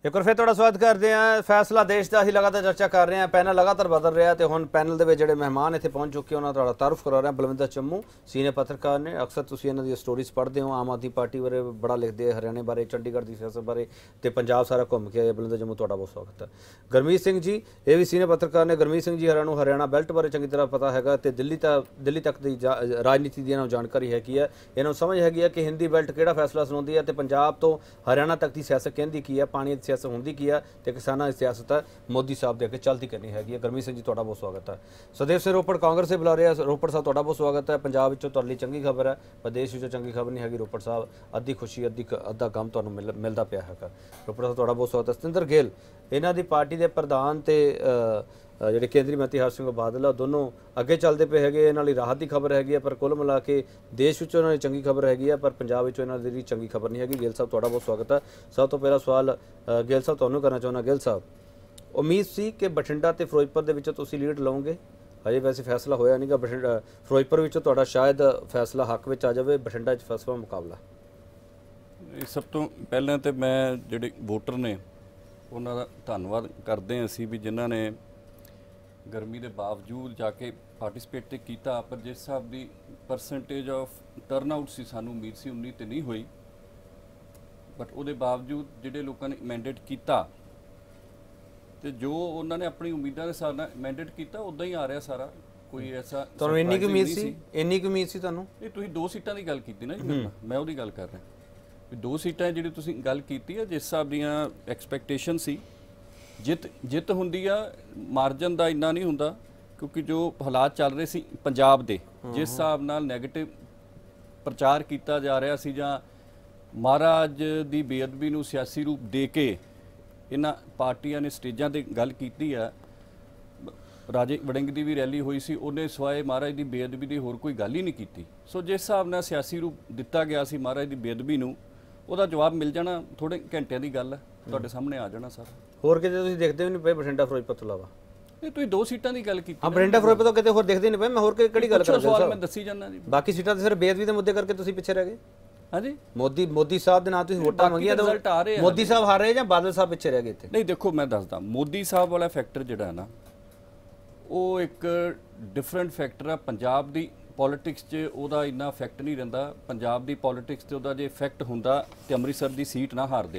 एक बार फिर थोड़ा स्वागत करते हैं। फैसला देश का ही लगातार चर्चा कर रहे हैं, पैनल लगातार बदल रहा है। तो हुण पैनल के जो मेहमान इतने पहुंच चुके हैं उन्होंने थोड़ा तारुफ करा रहे हैं। बलविंदर चम्मू सीनियर पत्रकार ने, अक्सर तुसीं इन्हां दी स्टोरीज पढ़ते हो, आम आदमी पार्टी बारे बड़ा लिखते हैं, हरियाणे बारे, चंडीगढ़ की सियासत बारे, तो पंजाब सारा घूम के आए। बलविंदर चम्मू तुहाडा बहुत स्वागत है। गुरमीत सिंह जी ये भी सीनियर पत्रकार ने। गुरमीत सिंह जी हरियाणा बेल्ट बारे चंगी तरह पता है, तो दिल्ली तक की राजनीति की इन्होंने जानकारी हैगी है, इन्होंने समझ हैगी है कि हिंदी बेल्ट किहड़ा फैसला सुनाउंदी है, तो पंजाब तो हरियाणा तक की सियासत कहती की है, पानी की सियासत होंदी की है, तो किसानों की सियासत है मोदी साहब के अगे चलती करनी हैगी। गुरमीत सिंह जी तुहाडा बहुत स्वागत है। सदैव सिंह रोपड़ कांग्रेस से बुला रहे हैं। रोपड़ साहब तुहाडा बहुत स्वागत है। पंजाब विचों तुहाडे लई चंगी खबर है, प्रदेश विचों चंगी खबर नहीं हैगी। रोपड़ साहब अद्धी खुशी अद्धा गम तुहानूं मिलदा पिया हैगा। रोपड़ साहब तुहाडा बहुत स्वागत है। सतिंदर गिल इन्हां दी पार्टी के प्रधान ते ਜਿਹੜੇ ਕੇਂਦਰੀ ਮੰਤਰੀ ਹਰਸਿੰਘ ਬਾਦਲ ਆ ਦੋਨੋਂ ਅੱਗੇ ਚੱਲਦੇ ਪਏ ਹੈਗੇ। ਇਹਨਾਂ ਲਈ ਰਾਹਤ ਦੀ ਖਬਰ ਹੈਗੀ ਆ, ਪਰ ਕੁੱਲ ਮਿਲਾ ਕੇ ਦੇਸ਼ ਵਿੱਚੋਂ ਇਹਨਾਂ ਦੀ ਚੰਗੀ ਖਬਰ ਹੈਗੀ ਆ, ਪਰ ਪੰਜਾਬ ਵਿੱਚੋਂ ਇਹਨਾਂ ਦੀ ਚੰਗੀ ਖਬਰ ਨਹੀਂ ਹੈਗੀ। ਗਿੱਲ ਸਾਹਿਬ ਤੁਹਾਡਾ ਬਹੁਤ ਸਵਾਗਤ ਹੈ। ਸਭ ਤੋਂ ਪਹਿਲਾ ਸਵਾਲ ਗਿੱਲ ਸਾਹਿਬ ਤੁਹਾਨੂੰ ਕਰਨਾ ਚਾਹੁੰਦਾ। ਗਿੱਲ ਸਾਹਿਬ ਉਮੀਦ ਸੀ ਕਿ ਬਠਿੰਡਾ ਤੇ ਫਿਰੋਜ਼ਪੁਰ ਦੇ ਵਿੱਚੋਂ ਤੁਸੀਂ ਲੀਡ ਲਓਗੇ, ਹਜੇ ਵੈਸੇ ਫੈਸਲਾ ਹੋਇਆ ਨਹੀਂਗਾ। ਬਠਿੰਡਾ ਫਿਰੋਜ਼ਪੁਰ ਵਿੱਚੋਂ ਤੁਹਾਡਾ ਸ਼ਾਇਦ ਫੈਸਲਾ ਹੱਕ ਵਿੱਚ ਆ ਜਾਵੇ, ਬਠਿੰਡਾ 'ਚ ਫਸਵਾ ਮੁਕਾਬਲਾ। ਸਭ ਤੋਂ ਪਹਿਲਾਂ ਤਾਂ ਮੈਂ ਜਿਹੜੇ ਵੋਟਰ ਨੇ ਉਹਨਾਂ ਦਾ ਧੰਨਵਾਦ ਕਰਦੇ ਹਾਂ ਅਸੀਂ ਵੀ ਜਿਨ੍ਹਾਂ ਨੇ गर्मी के बावजूद जाके पार्टिसिपेट तो किया, पर जिस हिसाब की परसेंटेज ऑफ टर्नआउट सी सानू उम्मीद सी उन्नी तो नहीं हुई, बट उसके बावजूद जिहड़े लोगों ने मैंडेट किया तो जो उन्होंने अपनी उम्मीदों के हिसाब नाल मैंडेट किया उदा ही आ रहा सारा। कोई ऐसा तुहानूं इन्नी की उम्मीद सी, इन्नी की उम्मीद सी तुहानूं? ये तुसीं दो सीटां की गल कीती ना जी, मैं उहदी गल कर रहा भी दो सीटां जिहड़ी तुसीं गल कीती है, जिस हिसाब दीआं एक्सपैक्टेशन सी जित होंदी आ, मार्जन का इन्ना नहीं होंदा, क्योंकि जो हालात चल रहे सी पंजाब दे जिस हिसाब नाल नैगेटिव प्रचार किया जा रहा सी, जां महाराज की बेअदबी नूं सियासी रूप दे के इन्हां पार्टियां ने स्टेजां ते गल कीती है। राजे वड़िंग की भी रैली हुई सी, उन्हें सिवाए महाराज की बेअदबी की होर कोई गल ही नहीं की। सो जिस हिसाब नाल सियासी रूप दिता गया सी महाराज की बेअदबी नूं, ਉਹਦਾ ਜਵਾਬ ਮਿਲ ਜਾਣਾ ਥੋੜੇ ਘੰਟਿਆਂ ਦੀ ਗੱਲ ਹੈ, ਤੁਹਾਡੇ ਸਾਹਮਣੇ ਆ ਜਾਣਾ ਸਾਰਾ। ਹੋਰ ਕਿਤੇ ਤੁਸੀਂ ਦੇਖਦੇ ਵੀ ਨਹੀਂ ਪਏ ਬਠਿੰਡਾ ਫਿਰੋਜ਼ਪੁਰ ਤੋਂ ਇਲਾਵਾ? ਇਹ ਤੁਸੀਂ ਦੋ ਸੀਟਾਂ ਦੀ ਗੱਲ ਕੀਤੀ। ਹਾਂ ਬਠਿੰਡਾ ਫਿਰੋਜ਼ਪੁਰ ਤੋਂ ਕਿਤੇ ਹੋਰ ਦੇਖਦੇ ਨਹੀਂ ਪਏ? ਮੈਂ ਹੋਰ ਕਿਹੜੀ ਗੱਲ ਕਰ ਰਿਹਾ? ਮੈਂ ਦੱਸੀ ਜਾਂਦਾ ਜੀ। ਬਾਕੀ ਸੀਟਾਂ ਤੇ ਸਿਰਫ ਬੇਅਦਬੀ ਦੇ ਮੁੱਦੇ ਕਰਕੇ ਤੁਸੀਂ ਪਿੱਛੇ ਰਹਿ ਗਏ। ਹਾਂਜੀ ਮੋਦੀ ਸਾਹਿਬ ਦੇ ਨਾਂ ਤੁਸੀਂ ਵੋਟਾਂ ਮੰਗੀਆਂ ਤਾਂ ਮੋਦੀ ਸਾਹਿਬ ਹਾਰ ਰਹੇ ਜਾਂ ਬਾਦਲ ਸਾਹਿਬ ਪਿੱਛੇ ਰਹਿ ਗਏ ਇੱਥੇ? ਨਹੀਂ ਦੇਖੋ ਮੈਂ ਦੱਸਦਾ, ਮੋਦੀ ਸਾਹਿਬ ਵਾਲਾ ਫੈਕਟਰ ਜਿਹੜਾ ਹੈ ਨਾ ਉਹ ਇੱਕ ਡਿਫਰੈਂਟ ਫੈਕਟਰ ਆ। ਪੰਜਾਬ ਦੀ पॉलिटिक्स च उहदा इन्ना इफैक्ट नहीं रहिंदा, पंजाब की पॉलिटिक्स ते उहदा जे इफैक्ट हुंदा ते अमृतसर की सीट ना हारदे।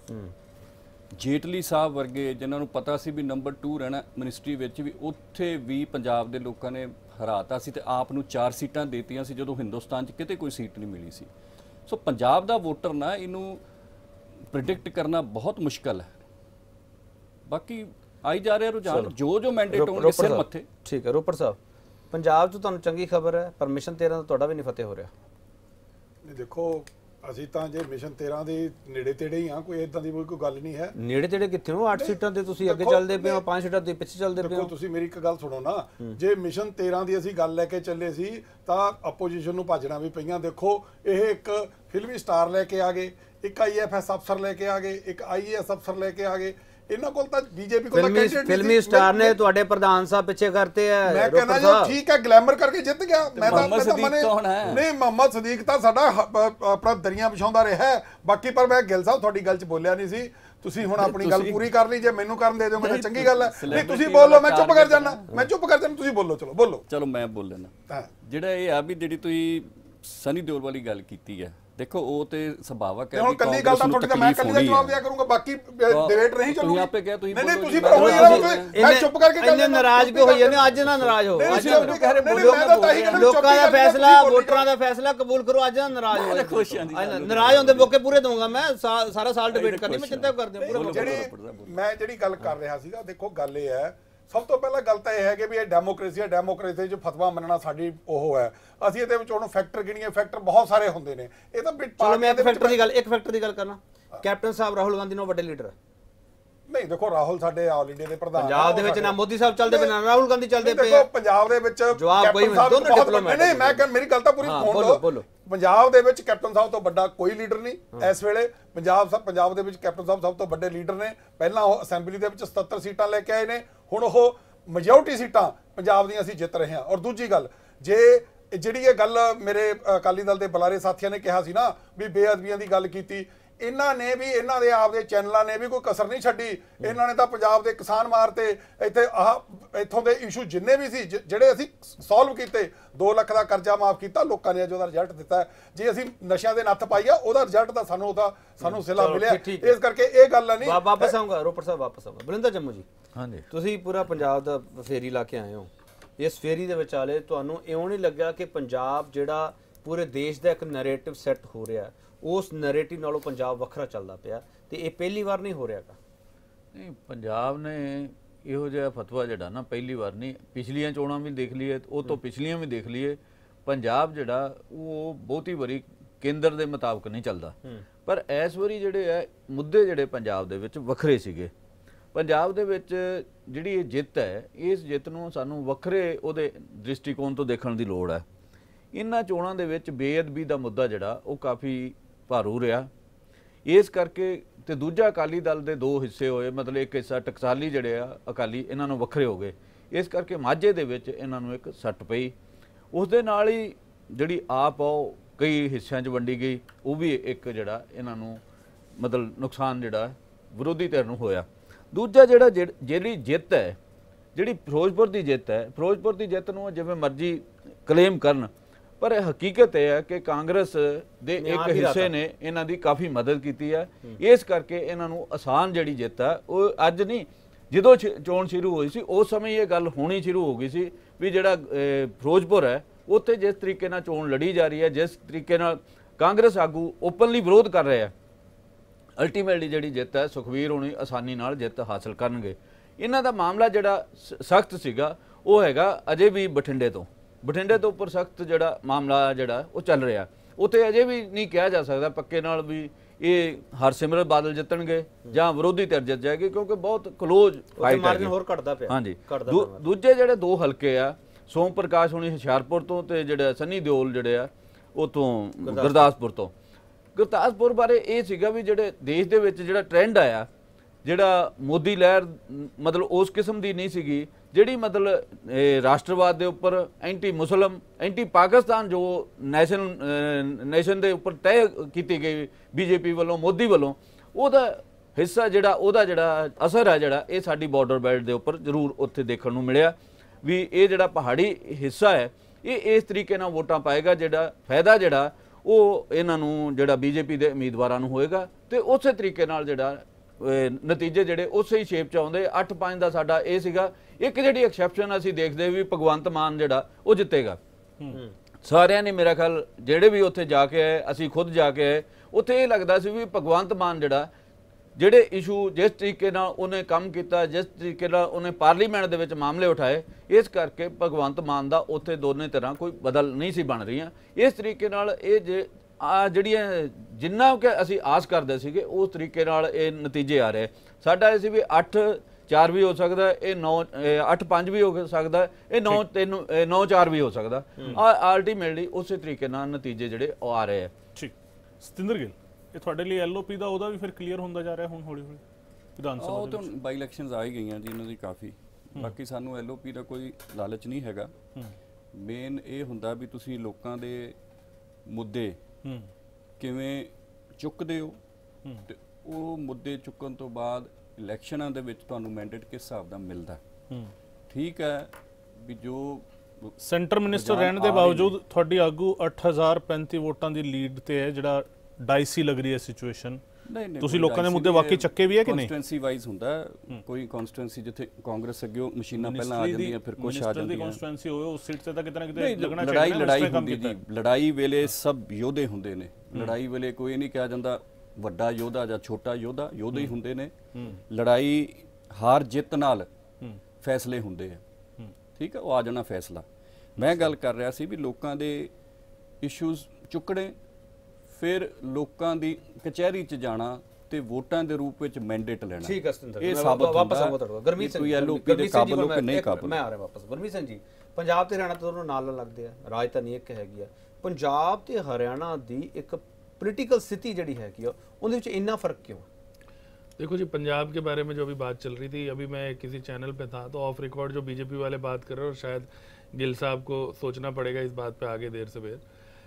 अज जेटली साहब वर्गे जिन्हां नूं पता सी भी नंबर 2 रहना मिनिस्ट्री विच भी, उत्थे भी पंजाब दे लोकां ने हराता सी ते आप नूं 4 सीटां देतियां सी जदों हिंदुस्तान च किते कोई सीट नहीं मिली सी। सो पंजाब दा वोटर ना इनू प्रिडिक्ट करना बहुत मुश्किल है। बाकी आई जा रहा रुझान जो मैंडेट होणगे सिर मत्थे। ठीक है रोपड़ साहब, पंजाब तो तुहानूं चंगी खबर है, पर मिशन 13 ਦਾ ਤੁਹਾਡਾ ਵੀ ਨਹੀਂ ਫਤਿਹ ਹੋ ਰਿਹਾ। नहीं देखो ਅਸੀਂ ਤਾਂ ਜੇ ਮਿਸ਼ਨ 13 ਦੇ ਨੇੜੇ ਤੇੜੇ ਹੀ ਆ, ਕੋਈ ਇਦਾਂ ਦੀ ਕੋਈ ਗੱਲ ਨਹੀਂ ਹੈ। ਨੇੜੇ ਤੇੜੇ ਕਿੱਥੇ ਹੋ? 8 ਸੀਟਾਂ ਤੇ ਤੁਸੀਂ ਅੱਗੇ ਚੱਲਦੇ ਪਏ ਹੋ, 5 ਸੀਟਾਂ ਤੇ ਪਿੱਛੇ ਚੱਲਦੇ ਪਏ ਹੋ। ਦੇਖੋ ਤੁਸੀਂ ਮੇਰੀ ਇੱਕ ਗੱਲ ਸੁਣੋ ਨਾ, ਜੇ ਮਿਸ਼ਨ 13 ਦੀ ਅਸੀਂ ਗੱਲ ਲੈ ਕੇ ਚੱਲੇ ਸੀ ਤਾਂ ਆਪੋਜੀਸ਼ਨ ਨੂੰ ਭੱਜਣਾ ਵੀ ਪਈਆਂ। ਦੇਖੋ ਇਹ ਇੱਕ ਫਿਲਮੀ ਸਟਾਰ ਲੈ ਕੇ ਆ ਗਏ, ਇੱਕ ਆਈਐਫਐਸ ਅਫਸਰ ਲੈ ਕੇ ਆ ਗਏ, ਇੱਕ ਆਈਏਐਸ ਅਫਸਰ ਲੈ ਕੇ ਆ ਗਏ। ਇਹਨਾਂ ਕੋਲ ਤਾਂ ਬੀਜੇਪੀ ਕੋਲ ਤਾਂ ਕੈਂਡੀਡੇਟ ਫਿਲਮੀ ਸਟਾਰ ਨੇ ਤੁਹਾਡੇ ਪ੍ਰਧਾਨ ਸਾਹਿਬ ਪਿੱਛੇ ਕਰਤੇ ਆ। ਮੈਂ ਕਹਿੰਦਾ ਜੀ ਠੀਕ ਹੈ, ਗਲੈਮਰ ਕਰਕੇ ਜਿੱਤ ਗਿਆ। ਮੈਂ ਤਾਂ ਨਹੀਂ, ਮੁਹੰਮਦ ਸਦੀਕ ਤਾਂ ਸਾਡਾ ਆਪਣਾ ਦਰਿਆ ਵਿਛਾਉਂਦਾ ਰਿਹਾ। ਬਾਕੀ ਪਰ ਮੈਂ ਗਿੱਲ ਸਾਹਿਬ ਤੁਹਾਡੀ ਗੱਲ 'ਚ ਬੋਲਿਆ ਨਹੀਂ ਸੀ, ਤੁਸੀਂ ਹੁਣ ਆਪਣੀ ਗੱਲ ਪੂਰੀ ਕਰ ਲਈ। ਜੇ ਮੈਨੂੰ ਕਰਨ ਦੇ ਦਿਓਗੇ ਤਾਂ ਚੰਗੀ ਗੱਲ ਹੈ, ਨਹੀਂ ਤੁਸੀਂ ਬੋਲੋ, ਮੈਂ ਚੁੱਪ ਕਰ ਜਾਣਾ। ਮੈਂ ਚੁੱਪ ਕਰ ਜਾਣਾ, ਤੁਸੀਂ ਬੋਲੋ। ਚਲੋ ਬੋਲੋ। ਚਲੋ ਮੈਂ ਬੋਲ ਲੈਣਾ। ਜਿਹੜਾ ਇਹ ਆ ਵੀ ਜਿਹੜੀ ਤੁਸੀਂ ਸਨੀ ਦਿਓਲ ਵਾਲੀ ਗੱਲ ਕੀਤੀ ਹੈ, ਦੇਖੋ ਉਹ ਤੇ ਸੁਭਾਵਕ ਹੈ। ਹੁਣ ਕੱਲੀ ਗੱਲ ਤਾਂ ਤੁਹਾਡੀ ਤਾਂ ਮੈਂ ਕੱਲੀ ਦਾ ਜਵਾਬ ਦਿਆ ਕਰੂੰਗਾ, ਬਾਕੀ ਡਿਬੇਟ ਨਹੀਂ ਚੱਲੂਗੀ। ਆਪੇ ਕਿਹਾ ਤੁਸੀਂ ਨਹੀਂ ਤੁਸੀਂ ਪਰ ਹੋਈ ਮੈਂ ਚੁੱਪ ਕਰਕੇ ਚੱਲ ਇੰਨੇ ਨਾਰਾਜ਼ ਕਿਉਂ ਹੋਈ ਜਾਂਦੇ? ਅੱਜ ਨਾ ਨਾਰਾਜ਼ ਹੋ। ਲੋਕਾਂ ਦਾ ਫੈਸਲਾ, ਵੋਟਰਾਂ ਦਾ ਫੈਸਲਾ ਕਬੂਲ ਕਰੋ। ਅੱਜ ਨਾ ਨਾਰਾਜ਼ ਹੋ। ਖੁਸ਼ ਹਾਂ ਜੀ, ਨਾਰਾਜ਼ ਹੁੰਦੇ ਮੌਕੇ ਪੂਰੇ ਦਊਂਗਾ ਮੈਂ। ਸਾਰਾ ਸਾਲ ਡਿਬੇਟ ਕਰਨੀ, ਮੈਂ ਚਿੰਤਾ ਕਰਦੇ ਮੈਂ ਜਿਹੜੀ ਗੱਲ ਕਰ ਰਿਹਾ ਸੀਗਾ। ਦੇਖੋ ਗੱਲ ਇਹ ਹੈ, ਸਭ ਤੋਂ ਪਹਿਲਾਂ ਗੱਲ ਤਾਂ ਇਹ ਹੈ ਕਿ ਵੀ ਇਹ ਡੈਮੋਕ੍ਰੇਸੀ ਹੈ। ਡੈਮੋਕ੍ਰੇਸੀ 'ਚ ਫਤਵਾ ਮੰਨਣਾ ਸਾਡੀ ਉਹ ਹੈ। ਅਸੀਂ ਇਹਦੇ ਵਿੱਚ ਉਹਨੂੰ ਫੈਕਟਰ ਗਿਣੀਏ, ਫੈਕਟਰ ਬਹੁਤ ਸਾਰੇ ਹੁੰਦੇ ਨੇ। ਇਹ ਤਾਂ ਚਲੋ ਮੈਂ ਇੱਕ ਫੈਕਟਰ ਦੀ ਗੱਲ ਕਰਨਾ। ਕੈਪਟਨ ਸਾਹਿਬ ਰਾਹੁਲ ਗਾਂਧੀ ਨੂੰ ਵੱਡੇ ਲੀਡਰ ਨਹੀਂ। ਦੇਖੋ ਰਾਹੁਲ ਸਾਡੇ ਆਲ ਇੰਡੀਆ ਦੇ ਪ੍ਰਧਾਨ। ਪੰਜਾਬ ਦੇ ਵਿੱਚ ਨਾ ਮੋਦੀ ਸਾਹਿਬ ਚੱਲਦੇ ਪਏ, ਨਾ ਰਾਹੁਲ ਗਾਂਧੀ ਚੱਲਦੇ ਪਏ। ਦੇਖੋ ਪੰਜਾਬ ਦੇ ਵਿੱਚ ਜਵਾਬ ਕੋਈ ਦੋਨੋਂ ਡਿਪਲੋਮੈਟ। ਨਹੀਂ ਮੈਂ ਮੇਰੀ ਗੱਲ ਤਾਂ ਪੂਰੀ ਸੁਣ ਲਓ। ਪੰਜਾਬ ਦੇ ਵਿੱਚ ਕੈਪਟਨ ਸਾਹਿਬ ਤੋਂ ਵੱਡਾ ਕੋਈ ਲੀਡਰ ਨਹੀਂ ਇਸ ਵੇਲੇ। ਪੰਜਾਬ ਦੇ ਵਿੱਚ ਕੈਪਟਨ ਸਾਹਿਬ ਸਭ ਤੋਂ ਵੱਡੇ ਲੀਡਰ ਨੇ। ਪਹਿਲਾਂ ਉਹ ਅਸੈਂਬਲੀ ਦੇ ਵਿੱਚ 77 ਸੀਟਾਂ ਲੈ ਕੇ ਆਏ ਨੇ, ਹੁਣ ਉਹ ਮੈਜੋਰਟੀ ਸੀਟਾਂ ਪੰਜਾਬ ਦੀਆਂ ਅਸੀਂ ਜਿੱਤ ਰਹੇ ਹਾਂ। ਔਰ ਦੂਜੀ ਗੱਲ, ਜੇ ਜਿਹੜੀ ਇਹ ਗੱਲ ਮੇਰੇ ਅਕਾਲੀ ਦਲ ਦੇ ਬੁਲਾਰੇ ਸਾਥੀਆਂ ਨੇ ਕਿਹਾ ਸੀ ਨਾ ਵੀ ਬੇਅਦਬੀਆਂ ਦੀ ਗੱਲ ਕੀਤੀ, ਇਹਨਾਂ ਨੇ ਵੀ, ਇਹਨਾਂ ਦੇ ਆਪਦੇ ਚੈਨਲਾਂ ਨੇ ਵੀ ਕੋਈ ਕਸਰ ਨਹੀਂ ਛੱਡੀ। ਇਹਨਾਂ ਨੇ ਤਾਂ ਪੰਜਾਬ ਦੇ ਕਿਸਾਨ ਮਾਰਤੇ, ਇੱਥੇ ਇੱਥੋਂ ਦੇ ਇਸ਼ੂ ਜਿੰਨੇ ਵੀ ਸੀ ਜਿਹੜੇ ਅਸੀਂ ਸੋਲਵ ਕੀਤੇ। 2 ਲੱਖ ਦਾ ਕਰਜ਼ਾ ਮਾਫ ਕੀਤਾ ਲੋਕਾਂ ਨੇ, ਅੱਜ ਉਹਦਾ ਰਿਜ਼ਲਟ ਦਿੱਤਾ। ਜੇ ਅਸੀਂ ਨਸ਼ਿਆਂ ਦੇ ਨੱਥ ਪਾਈ ਆ, ਉਹਦਾ ਰਿਜ਼ਲਟ ਤਾਂ ਸਾਨੂੰ ਸਿਲਾ ਮਿਲਿਆ। ਇਸ ਕਰਕੇ ਇਹ ਗੱਲ ਨਹੀਂ। ਵਾਪਸ ਆਉਂਗਾ ਰੋਪੜ ਸਾਹਿਬ, ਵਾਪਸ ਆਉਂਗਾ। ਬਲਿੰਦਰ ਜੰਮੂ ਜੀ, ਹਾਂਜੀ, ਤੁਸੀਂ ਪੂਰਾ ਪੰਜਾਬ ਦਾ ਫੇਰੀ ਲਾ ਕੇ ਆਏ ਹੋ। ਇਸ ਫੇਰੀ ਦੇ ਵਿਚਾਲੇ ਤੁਹਾਨੂੰ ਇਉਂ ਨਹੀਂ ਲੱਗਿਆ ਕਿ ਪੰਜਾਬ ਜਿਹੜਾ ਪੂਰੇ ਦੇਸ਼ ਦਾ ਇੱਕ ਨੈਰੇਟਿਵ ਸੈੱਟ ਹੋ ਰਿਹਾ, ਉਸ ਨੈਰੇਟਿਵ ਨਾਲੋਂ ਪੰਜਾਬ ਵੱਖਰਾ ਚੱਲਦਾ ਪਿਆ, ਤੇ ਇਹ ਪਹਿਲੀ ਵਾਰ ਨਹੀਂ ਹੋ ਰਿਹਾਗਾ? ਨਹੀਂ, ਪੰਜਾਬ ਨੇ ਇਹੋ ਜਿਹਾ ਫਤਵਾ ਜਿਹੜਾ ਨਾ ਪਹਿਲੀ ਵਾਰ ਨਹੀਂ, ਪਿਛਲੀਆਂ ਚੋਣਾਂ ਵੀ ਦੇਖ ਲਈਏ, ਉਹ ਤੋਂ ਪਿਛਲੀਆਂ ਵੀ ਦੇਖ ਲਈਏ, ਪੰਜਾਬ ਜਿਹੜਾ ਉਹ ਬਹੁਤੀ ਵਾਰੀ ਕੇਂਦਰ ਦੇ ਮੁਤਾਬਕ ਨਹੀਂ ਚੱਲਦਾ। ਪਰ ਇਸ ਵਾਰੀ ਜਿਹੜੇ ਹੈ ਮੁੱਦੇ ਜਿਹੜੇ ਪੰਜਾਬ ਦੇ ਵਿੱਚ ਵੱਖਰੇ ਸੀਗੇ। ਪੰਜਾਬ ਦੇ ਵਿੱਚ ਜਿਹੜੀ ਇਹ ਜਿੱਤ ਹੈ, ਇਸ ਜਿੱਤ ਨੂੰ ਸਾਨੂੰ ਵੱਖਰੇ ਉਹਦੇ ਦ੍ਰਿਸ਼ਟੀਕੋਣ ਤੋਂ ਦੇਖਣ ਦੀ ਲੋੜ ਹੈ। ਇਹਨਾਂ ਚੋਣਾਂ ਦੇ ਵਿੱਚ ਬੇਅਦਬੀ ਦਾ ਮੁੱਦਾ ਜਿਹੜਾ ਉਹ ਕਾਫੀ ਭਾਰੂ ਰਿਹਾ। ਇਸ ਕਰਕੇ ਤੇ ਦੂਜਾ ਅਕਾਲੀ ਦਲ ਦੇ 2 ਹਿੱਸੇ ਹੋਏ, ਮਤਲਬ ਇੱਕ ਹਿੱਸਾ ਟਕਸਾਲੀ ਜਿਹੜੇ ਆ ਅਕਾਲੀ, ਇਹਨਾਂ ਨੂੰ ਵੱਖਰੇ ਹੋ ਗਏ। ਇਸ ਕਰਕੇ ਮਾਝੇ ਦੇ ਵਿੱਚ ਇਹਨਾਂ ਨੂੰ ਇੱਕ ਸੱਟ ਪਈ। ਉਸ ਦੇ ਨਾਲ ਹੀ ਜਿਹੜੀ ਆਪ ਉਹ ਕਈ ਹਿੱਸਿਆਂ 'ਚ ਵੰਡੀ ਗਈ, ਉਹ ਵੀ ਇੱਕ ਜਿਹੜਾ ਇਹਨਾਂ ਨੂੰ ਮਤਲਬ ਨੁਕਸਾਨ ਜਿਹੜਾ ਵਿਰੋਧੀ ਧਿਰ ਨੂੰ ਹੋਇਆ। ਦੂਜਾ ਜਿਹੜਾ ਜਿਹੜੀ ਜਿੱਤ ਹੈ, ਜਿਹੜੀ ਫਿਰੋਜ਼ਪੁਰ ਦੀ ਜਿੱਤ ਹੈ, ਫਿਰੋਜ਼ਪੁਰ ਦੀ ਜਿੱਤ ਨੂੰ ਜਿਵੇਂ ਮਰਜ਼ੀ ਕਲੇਮ ਕਰਨ, ਪਰ ਹਕੀਕਤ ਇਹ ਹੈ ਕਿ ਕਾਂਗਰਸ ਦੇ ਇੱਕ ਹਿੱਸੇ ਨੇ ਇਹਨਾਂ ਦੀ ਕਾਫੀ ਮਦਦ ਕੀਤੀ ਹੈ। ਇਸ ਕਰਕੇ ਇਹਨਾਂ ਨੂੰ ਆਸਾਨ ਜਿਹੜੀ ਜਿੱਤ ਹੈ ਉਹ ਅੱਜ ਨਹੀਂ, ਜਦੋਂ ਚੋਣ ਸ਼ੁਰੂ ਹੋਈ ਸੀ ਉਸ ਸਮੇਂ ਇਹ ਗੱਲ ਹੋਣੀ ਸ਼ੁਰੂ ਹੋ ਗਈ ਸੀ ਵੀ ਜਿਹੜਾ ਫਿਰੋਜ਼ਪੁਰ ਹੈ ਉੱਥੇ ਜਿਸ ਤਰੀਕੇ ਨਾਲ ਚੋਣ ਲੜੀ ਜਾ ਰਹੀ ਹੈ, ਜਿਸ ਤਰੀਕੇ ਨਾਲ ਕਾਂਗਰਸ ਆਗੂ ਓਪਨਲੀ ਵਿਰੋਧ ਕਰ ਰਹੇ ਆ, ਅਲਟੀਮੇਟਲੀ ਜਿਹੜੀ ਜਿੱਤ ਹੈ ਸੁਖਵੀਰ ਹੋਣੀ ਆਸਾਨੀ ਨਾਲ ਜਿੱਤ ਹਾਸਲ ਕਰਨਗੇ। ਇਹਨਾਂ ਦਾ ਮਾਮਲਾ ਜਿਹੜਾ ਸਖਤ ਸੀਗਾ ਉਹ ਹੈਗਾ ਅਜੇ ਵੀ ਬਠਿੰਡੇ ਤੋਂ ਉੱਪਰ ਸਖਤ ਜਿਹੜਾ ਮਾਮਲਾ ਜਿਹੜਾ ਉਹ ਚੱਲ ਰਿਹਾ। ਉੱਥੇ ਅਜੇ ਵੀ ਨਹੀਂ ਕਿਹਾ ਜਾ ਸਕਦਾ ਪੱਕੇ ਨਾਲ ਵੀ ਇਹ ਹਰਸਿਮਰਤ ਬਾਦਲ ਜਿੱਤਣਗੇ ਜਾਂ ਵਿਰੋਧੀ ਧਿਰ ਜਿੱਤ ਜਾਏਗੀ, ਕਿਉਂਕਿ ਬਹੁਤ ਕਲੋਜ਼ ਫਾਈਟ ਹੈ, ਮਾਰਜਨ ਹੋਰ ਘਟਦਾ ਪਿਆ। ਹਾਂਜੀ, ਦੂਜੇ ਜਿਹੜੇ 2 ਹਲਕੇ ਆ, ਸੋਮ ਪ੍ਰਕਾਸ਼ ਹੋਣੀ ਹੁਸ਼ਿਆਰਪੁਰ ਤੋਂ ਤੇ ਜਿਹੜਾ ਸੰਨੀ ਦਿਓਲ ਜਿਹੜੇ ਆ ਉਹ ਤੋਂ ਗੁਰਦਾਸਪੁਰ ਬਾਰੇ ਇਹ ਸੀਗਾ ਵੀ ਜਿਹੜੇ ਦੇਸ਼ ਦੇ ਵਿੱਚ ਜਿਹੜਾ ਟ੍ਰੈਂਡ ਆਇਆ, ਜਿਹੜਾ ਮੋਦੀ ਲਹਿਰ ਮਤਲਬ ਉਸ ਕਿਸਮ ਦੀ ਨਹੀਂ ਸੀਗੀ, ਜਿਹੜੀ ਮਤਲਬ ਰਾਸ਼ਟਰਵਾਦ ਦੇ ਉੱਪਰ ਐਂਟੀ ਮੁਸਲਮ, ਐਂਟੀ ਪਾਕਿਸਤਾਨ ਜੋ ਨੇਸ਼ਨ ਦੇ ਉੱਪਰ ਤੈਅ ਕੀਤੀ ਗਈ ਬੀਜੇਪੀ ਵੱਲੋਂ, ਮੋਦੀ ਵੱਲੋਂ, ਉਹਦਾ ਹਿੱਸਾ ਜਿਹੜਾ, ਉਹਦਾ ਜਿਹੜਾ ਅਸਰ ਹੈ ਜਿਹੜਾ ਇਹ ਸਾਡੀ ਬਾਰਡਰ ਬੈਲਟ ਦੇ ਉੱਪਰ ਜ਼ਰੂਰ ਉੱਥੇ ਦੇਖਣ ਨੂੰ ਮਿਲਿਆ ਵੀ ਇਹ ਜਿਹੜਾ ਪਹਾੜੀ ਹਿੱਸਾ ਹੈ ਇਹ ਇਸ ਤਰੀਕੇ ਨਾਲ ਵੋਟਾਂ ਪਾਏਗਾ, ਜਿਹੜਾ ਫਾਇਦਾ ਜਿਹੜਾ ਉਹ ਇਹਨਾਂ ਨੂੰ ਜਿਹੜਾ ਬੀਜੇਪੀ ਦੇ ਉਮੀਦਵਾਰਾਂ ਨੂੰ ਹੋਏਗਾ, ਤੇ ਉਸੇ ਤਰੀਕੇ ਨਾਲ ਜਿਹੜਾ ਨਤੀਜੇ ਜਿਹੜੇ ਉਸੇ ਹੀ ਸ਼ੇਪ 'ਚ ਆਉਂਦੇ। 8-5 ਦਾ ਸਾਡਾ ਇਹ ਸੀਗਾ। ਇੱਕ ਜਿਹੜੀ ਐਕਸੈਪਸ਼ਨ ਅਸੀਂ ਦੇਖਦੇ ਵੀ ਭਗਵੰਤ ਮਾਨ ਜਿਹੜਾ ਉਹ ਜਿੱਤੇਗਾ। ਸਾਰਿਆਂ ਨੇ ਮੇਰਾ ਖਿਆਲ ਜਿਹੜੇ ਵੀ ਉੱਥੇ ਜਾ ਕੇ ਆਏ, ਅਸੀਂ ਖੁਦ ਜਾ ਕੇ ਆਏ, ਉੱਥੇ ਇਹ ਲੱਗਦਾ ਸੀ ਵੀ ਭਗਵੰਤ ਮਾਨ ਜਿਹੜਾ ਜਿਹੜੇ ਇਸ਼ੂ ਜਿਸ ਤਰੀਕੇ ਨਾਲ ਉਹਨੇ ਕੰਮ ਕੀਤਾ, ਜਿਸ ਤਰੀਕੇ ਨਾਲ ਉਹਨੇ ਪਾਰਲੀਮੈਂਟ ਦੇ ਵਿੱਚ ਮਾਮਲੇ ਉਠਾਏ, ਇਸ ਕਰਕੇ ਭਗਵੰਤ ਮਾਨ ਦਾ ਉੱਥੇ ਦੋਨੇ ਤਰ੍ਹਾਂ ਕੋਈ ਬਦਲ ਨਹੀਂ ਸੀ ਬਣ ਰਹੀਆਂ। ਇਸ ਤਰੀਕੇ ਨਾਲ ਇਹ ਜਿਹੜੀਆਂ ਜਿੰਨਾ ਕਿ ਅਸੀਂ ਆਸ ਕਰਦੇ ਸੀਗੇ ਉਸ ਤਰੀਕੇ ਨਾਲ ਇਹ ਨਤੀਜੇ ਆ ਰਹੇ। ਸਾਡਾ ਇਹ ਸੀ ਵੀ 8-4 ਵੀ ਹੋ ਸਕਦਾ, ਇਹ 8-5 ਵੀ ਹੋ ਸਕਦਾ, ਇਹ 9-4 ਵੀ ਹੋ ਸਕਦਾ। ਅਲਟੀਮੇਟਲੀ ਉਸੇ ਤਰੀਕੇ ਨਾਲ ਨਤੀਜੇ ਜਿਹੜੇ ਉਹ ਆ ਰਹੇ ਆ। ਠੀਕ, ਸਤਿੰਦਰ ਗਿੱਲ, ਇਹ ਤੁਹਾਡੇ ਲਈ ਐਲਓਪੀ ਦਾ ਉਹਦਾ ਵੀ ਫਿਰ ਕਲੀਅਰ ਹੁੰਦਾ ਜਾ ਰਿਹਾ ਹੁਣ ਹੌਲੀ ਹੌਲੀ ਵਿਧਾਨ ਸਭਾ ਉਹ ਤਾਂ ਬਾਈ ਇਲੈਕਸ਼ਨਸ ਆ ਹੀ ਗਈਆਂ ਜੀ ਇਹਨਾਂ ਦੀ ਕਾਫੀ। ਬਾਕੀ ਸਾਨੂੰ ਐਲਓਪੀ ਦਾ ਕੋਈ ਲਾਲਚ ਨਹੀਂ ਹੈਗਾ। ਮੇਨ ਇਹ ਹੁੰਦਾ ਵੀ ਤੁਸੀਂ ਲੋਕਾਂ ਦੇ ਮੁੱਦੇ ਕਿਵੇਂ ਚੁੱਕਦੇ ਹੋ, ਤੇ ਉਹ ਮੁੱਦੇ ਚੁੱਕਣ ਤੋਂ ਬਾਅਦ ਇਲੈਕਸ਼ਨਾਂ ਦੇ ਵਿੱਚ ਤੁਹਾਨੂੰ ਮੈਂਡੇਟ ਕਿਸ ਹਿਸਾਬ ਦਾ ਮਿਲਦਾ। ਠੀਕ ਹੈ ਵੀ ਜੋ ਸੈਂਟਰ ਮਿਨਿਸਟਰ ਰਹਿਣ ਦੇ ਬਾਵਜੂਦ ਤੁਹਾਡੀ ਆਗੂ 8035 ਵੋਟਾਂ ਦੀ ਲੀਡ ਤੇ ਹੈ, ਜਿਹੜਾ ਡਾਈਸੀ ਲੱਗ ਰਹੀ ਹੈ ਸਿਚੁਏਸ਼ਨ। ਤੁਸੀਂ ਲੋਕਾਂ ਦੇ ਮੁੱਦੇ ਵਾਕਈ ਚੱਕੇ ਵੀ ਹੈ ਕਿ ਨਹੀਂ? ਕਨਸਟੀਟੂਐਂਸੀ ਵਾਈਜ਼ ਹੁੰਦਾ, ਕੋਈ ਕਨਸਟੀਟੂਐਂਸੀ ਜਿੱਥੇ ਕਾਂਗਰਸ ਅੱਗੇ ਮਸ਼ੀਨਾਂ ਪਹਿਲਾਂ ਆ ਜਾਂਦੀਆਂ ਫਿਰ ਕੁਝ ਆ ਜਾਂਦੀਆਂ। ਕਨਸਟੀਟੂਐਂਸੀ ਹੋਵੇ ਉਸ ਸੀਟ ਤੇ ਤਾਂ ਕਿਤੇ ਨਾ ਕਿਤੇ ਲੱਗਣਾ ਚਾਹੀਦਾ। ਲੜਾਈ ਹੁੰਦੀ ਜੀ, ਲੜਾਈ ਵੇਲੇ ਸਭ ਯੋਧੇ ਹੁੰਦੇ ਨੇ। ਲੜਾਈ ਵੇਲੇ ਕੋਈ ਨਹੀਂ ਕਿਹਾ ਜਾਂਦਾ ਵੱਡਾ ਯੋਧਾ ਜਾਂ ਛੋਟਾ ਯੋਧਾ, ਯੋਧੇ ਹੀ ਹੁੰਦੇ ਨੇ। ਲੜਾਈ ਹਾਰ ਜਿੱਤ ਨਾਲ ਫੈਸਲੇ ਹੁੰਦੇ ਆ, ਠੀਕ ਹੈ, ਉਹ ਆ ਜਾਣਾ ਫੈਸਲਾ। ਮੈਂ ਗੱਲ ਕਰ ਰਿਹਾ ਸੀ ਵੀ ਲੋਕਾਂ ਦੇ ਇਸ਼ੂਜ਼ ਚੁੱਕਣੇ, ਫਿਰ ਲੋਕਾਂ ਦੀ ਕਚਹਿਰੀ 'ਚ ਜਾਣਾ ਤੇ ਵੋਟਾਂ ਦੇ ਰੂਪ ਵਿੱਚ ਮੈਂਡੇਟ ਲੈਣਾ। ਠੀਕ ਹੈ ਸਤਿੰਦਰ, ਇਹ ਸਾਬਤ ਵਾਪਸ ਆਉਂਦਾ ਗੁਰਮੀਤ ਸਿੰਘ, ਕੋਈ ਐਲਓਪੀ ਦੇ ਕਾਬਲ ਹੋ ਕਿ ਨਹੀਂ ਕਾਬਲ। ਮੈਂ ਆ ਰਿਹਾ ਵਾਪਸ। ਗੁਰਮੀਤ ਸਿੰਘ ਜੀ, ਪੰਜਾਬ ਤੇ ਹਰਿਆਣਾ ਦੋਨੋਂ ਨਾਲ ਲੱਗਦੇ ਆ, ਰਾਜਧਾਨੀ ਇੱਕ ਹੈਗੀ ਆ। ਪੰਜਾਬ ਤੇ ਹਰਿਆਣਾ ਦੀ ਇੱਕ ਪੋਲੀਟੀਕਲ ਸਥਿਤੀ ਜਿਹੜੀ ਹੈਗੀ ਆ ਉਹਦੇ ਵਿੱਚ ਇੰਨਾ फर्क क्यों? देखो जी, पंजाब के बारे में जो अभी बात चल रही थी, अभी मैं किसी चैनल पे था तो ऑफ रिकॉर्ड जो बीजेपी वाले बात कर रहे हैं, और शायद गिल साहब को सोचना पड़ेगा इस बात पे आगे देर से बेर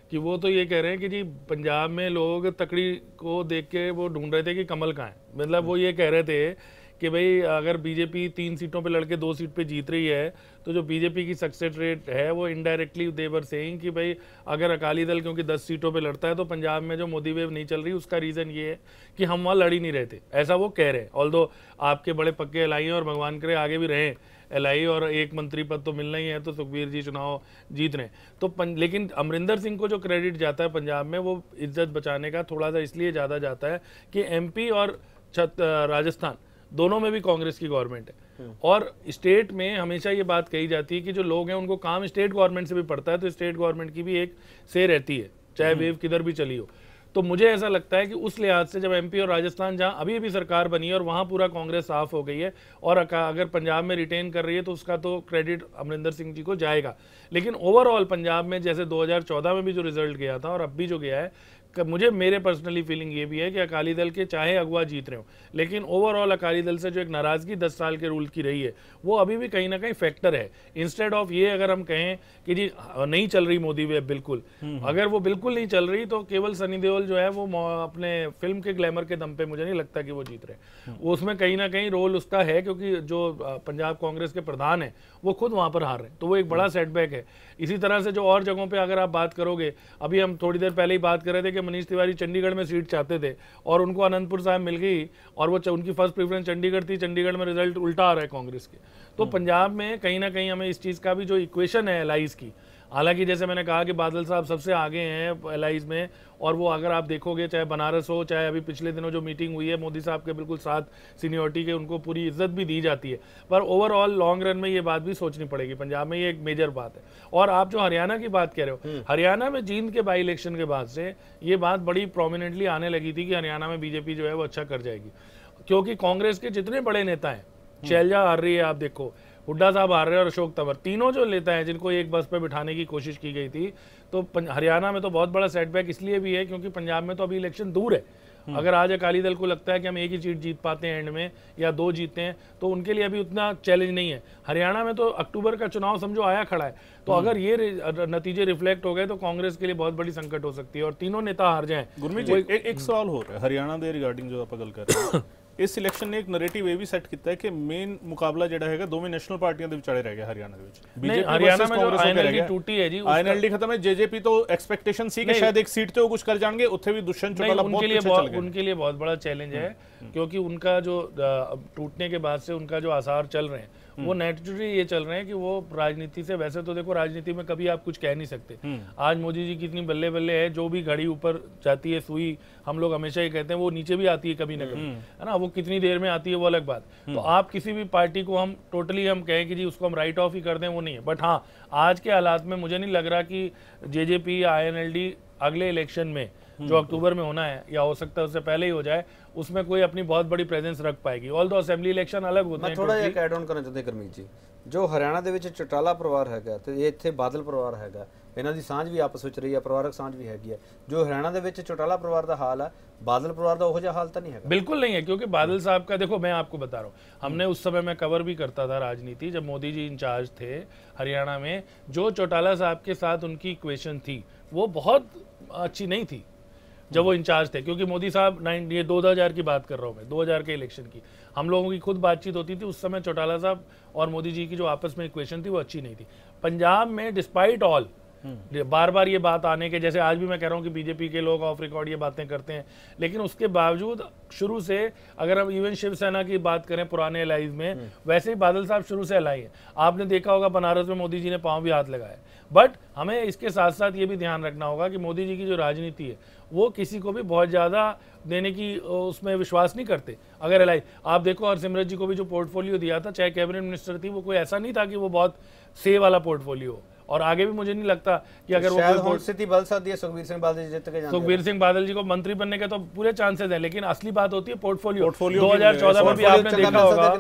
कि वो तो ये कह रहे हैं कि जी पंजाब में लोग तकड़ी को देख के वो ढूंढ रहे थे कि कमल कहाँ है। मतलब वो ये कह रहे थे कि भाई अगर बीजेपी 3 सीटों पे लड़के 2 सीट पे जीत रही है तो जो बीजेपी की सक्सेस रेट है वो इनडायरेक्टली देवर सेइंग कि भाई अगर अकाली दल क्योंकि 10 सीटों पे लड़ता है तो पंजाब में जो मोदी वेव नहीं चल रही उसका रीज़न ये है कि हम वहाँ लड़ ही नहीं रहे थे, ऐसा वो कह रहे हैं। ऑल्दो आपके बड़े पक्के एलआई हैं और भगवान करे आगे भी रहें एलआई, और एक मंत्री पद तो मिलना ही है, तो सुखबीर जी चुनाव जीत रहे हैं तो लेकिन अमरिंदर सिंह को जो क्रेडिट जाता है पंजाब में वो इज्जत बचाने का थोड़ा सा इसलिए ज़्यादा जाता है कि एमपी और राजस्थान दोनों में भी कांग्रेस की गवर्नमेंट है, और स्टेट में हमेशा ये बात कही जाती है कि जो लोग हैं उनको काम स्टेट गवर्नमेंट से भी पड़ता है, तो स्टेट गवर्नमेंट की भी एक से रहती है चाहे वेव किधर भी चली हो। तो मुझे ऐसा लगता है कि उस लिहाज से जब एमपी और राजस्थान जहां अभी अभी सरकार बनी है और वहां पूरा कांग्रेस साफ हो गई है और अगर पंजाब में रिटेन कर रही है तो उसका तो क्रेडिट अमरिंदर सिंह जी को जाएगा। लेकिन ओवरऑल पंजाब में जैसे 2014 में भी जो रिजल्ट गया था और अब भी जो गया है, मुझे मेरे पर्सनली फीलिंग ये भी है कि अकाली दल के चाहे अगुवा जीत रहे हो लेकिन ओवरऑल अकाली दल से जो एक नाराजगी 10 साल के रूल की रही है वो अभी भी कहीं ना कहीं फैक्टर है। इंस्टेड ऑफ ये अगर हम कहें कि जी नहीं चल रही मोदी वेव बिल्कुल, अगर वो बिल्कुल नहीं चल रही तो केवल सनी देओल जो है वो अपने फिल्म के ग्लैमर के दम पे मुझे नहीं लगता कि वो जीत रहे। वो उसमें कहीं ना कहीं रोल उसका है क्योंकि जो पंजाब कांग्रेस के प्रधान है वो खुद वहां पर हार रहे हैं, तो वो एक बड़ा सेटबैक है। इसी तरह से जो और जगहों पे अगर आप बात करोगे, अभी हम थोड़ी देर पहले ही बात कर रहे थे कि मनीष तिवारी चंडीगढ़ में सीट चाहते थे और उनको अनंतपुर साहब मिल गई और वो उनकी फर्स्ट प्रेफरेंस चंडीगढ़ थी, चंडीगढ़ में रिजल्ट उल्टा आ रहा है कांग्रेस के। तो पंजाब में कहीं ना कहीं हमें इस चीज़ का भी जो इक्वेशन है एलाइज की, हालांकि जैसे मैंने कहा कि बादल साहब सबसे आगे हैं एलाइज में, और वो अगर आप देखोगे चाहे बनारस हो चाहे अभी पिछले दिनों जो मीटिंग हुई है मोदी साहब के बिल्कुल साथ सीनियरिटी के, उनको पूरी इज्जत भी दी जाती है, पर ओवरऑल लॉन्ग रन में ये बात भी सोचनी पड़ेगी पंजाब में, ये एक मेजर बात है। और आप जो हरियाणा की बात कह रहे हो, हरियाणा में जींद के बाई इलेक्शन के बाद से ये बात बड़ी प्रोमिनेंटली आने लगी थी कि हरियाणा में बीजेपी जो है वो अच्छा कर जाएगी, क्योंकि कांग्रेस के जितने बड़े नेता हैं, शैलजा हार रही है, आप देखो हुड्डा साहब हार रहे हैं और अशोक तंवर, तीनों जो नेता हैं जिनको एक बस पे बिठाने की कोशिश की गई थी, तो हरियाणा में तो बहुत बड़ा सेटबैक इसलिए भी है क्योंकि पंजाब में तो अभी इलेक्शन दूर है। अगर आज अकाली दल को लगता है कि हम एक ही सीट जीत पाते हैं एंड में या 2 जीतते हैं तो उनके लिए अभी उतना चैलेंज नहीं है। हरियाणा में तो अक्टूबर का चुनाव समझो आया खड़ा है, तो अगर ये नतीजे रिफ्लेक्ट हो गए तो कांग्रेस के लिए बहुत बड़ी संकट हो सकती है और तीनों नेता हार जाएं। गुरमीत जी एक सवाल हो रहा है हरियाणा के रिगार्डिंग जो आप गल कर रहे हैं इस इलेक्शन ने एक नैरेटिव ये भी सेट किया है कि मेन मुकाबला ਜਿਹੜਾ ਹੈਗਾ ਦੋਵੇਂ ਨੈਸ਼ਨਲ ਪਾਰਟੀਆਂ ਦੇ ਵਿਚਾਲੇ ਰਹਿ ਗਿਆ ਹਰਿਆਣਾ ਦੇ ਵਿੱਚ। बीजेपी हरियाणा में जो आईएनएलडी टूटी है जी, आईएनएलडी खत्म है, जेजेपी तो एक्सपेक्टेशन सी कि शायद एक सीट पे वो कुछ कर जाएंगे, उत्थे भी दुष्यंत चौटाला बहुत पीछे चल गए। उनके लिए बहुत बड़ा चैलेंज है क्योंकि उनका जो टूटने के बाद से उनका जो आसार चल रहे हैं वो नेचुरली ये चल रहे हैं कि वो राजनीति से, वैसे तो देखो राजनीति में कभी आप कुछ कह नहीं सकते, आज मोदी जी कितनी बल्ले बल्ले है, जो भी घड़ी ऊपर जाती है सुई, हम लोग हमेशा ये कहते हैं वो नीचे भी आती है कभी ना कभी, है ना, वो कितनी देर में आती है वो अलग बात। तो आप किसी भी पार्टी को हम टोटली हम कहें कि जी उसको हम राइट ऑफ ही कर दें, वो नहीं है। बट हाँ, आज के हालात में मुझे नहीं लग रहा कि जेजेपी या आईएनएलडी अगले इलेक्शन में जो अक्टूबर में होना है या हो सकता है उससे पहले ही हो जाए, उसमें कोई अपनी बहुत बड़ी प्रेजेंस रख पाएगी। ऑल दो असेंबली इलेक्शन अलग होते हैं। मैं थोड़ा ਜਿਹਾ ਐਡ ਆਨ ਕਰਨਾ ਚਾਹੁੰਦਾ ਗੁਰਮੀਤ ਜੀ, ਜੋ ਹਰਿਆਣਾ ਦੇ ਵਿੱਚ ਚਟਾਲਾ ਪਰਿਵਾਰ ਹੈਗਾ ਤੇ ਇਹ ਇੱਥੇ ਬਾਦਲ ਪਰਿਵਾਰ ਹੈਗਾ, ਇਹਨਾਂ ਦੀ ਸਾਂਝ ਵੀ ਆਪਸ ਵਿੱਚ ਰਹੀ ਹੈ, ਪਰਿਵਾਰਕ ਸਾਂਝ ਵੀ ਹੈਗੀ ਹੈ। ਜੋ ਹਰਿयाणा ਦੇ ਵਿੱਚ ਚਟਾਲਾ ਪਰਿਵਾਰ ਦਾ ਹਾਲ ਹੈ, बादल परिवार का वो जो हाल तो नहीं है, बिल्कुल नहीं है, क्योंकि बादल साहब का देखो मैं आपको बता रहा हूँ, हमने उस समय में कवर भी करता था राजनीति, जब मोदी जी इंचार्ज थे हरियाणा में, जो चौटाला साहब के साथ उनकी इक्वेशन थी वो बहुत अच्छी नहीं थी जब वो इंचार्ज थे, क्योंकि मोदी साहब ये 2000 की बात कर रहा हूँ मैं, 2000 के इलेक्शन की, हम लोगों की खुद बातचीत होती थी उस समय, चौटाला साहब और मोदी जी की जो आपस में इक्वेशन थी वो अच्छी नहीं थी। पंजाब में डिस्पाइट ऑल बार बार ये बात आने के, जैसे आज भी मैं कह रहा हूँ कि बीजेपी के लोग ऑफ रिकॉर्ड ये बातें करते हैं, लेकिन उसके बावजूद शुरू से अगर हम इवन शिवसेना की बात करें पुराने एलाइज में, वैसे ही बादल साहब शुरू से एलाई है। आपने देखा होगा बनारस में मोदी जी ने पांव भी हाथ लगाया। बट हमें इसके साथ साथ ये भी ध्यान रखना होगा कि मोदी जी की जो राजनीति है वो किसी को भी बहुत ज़्यादा देने की उसमें विश्वास नहीं करते। अगर एलाई आप देखो, हरसिमरत जी को भी जो पोर्टफोलियो दिया था, चाहे कैबिनेट मिनिस्टर थी, वो कोई ऐसा नहीं था कि वो बहुत से वाला पोर्टफोलियो हो, और आगे भी मुझे नहीं लगता कि अगर वो स्थिति बदल सकती है। सुखबीर सिंह बादल जी जीत के, सुखबीर सिंह बादल जी को मंत्री बनने के तो पूरे चांसेस हैं, लेकिन असली बात होती है पोर्टफोलियो। 2014 में भी आपने देखा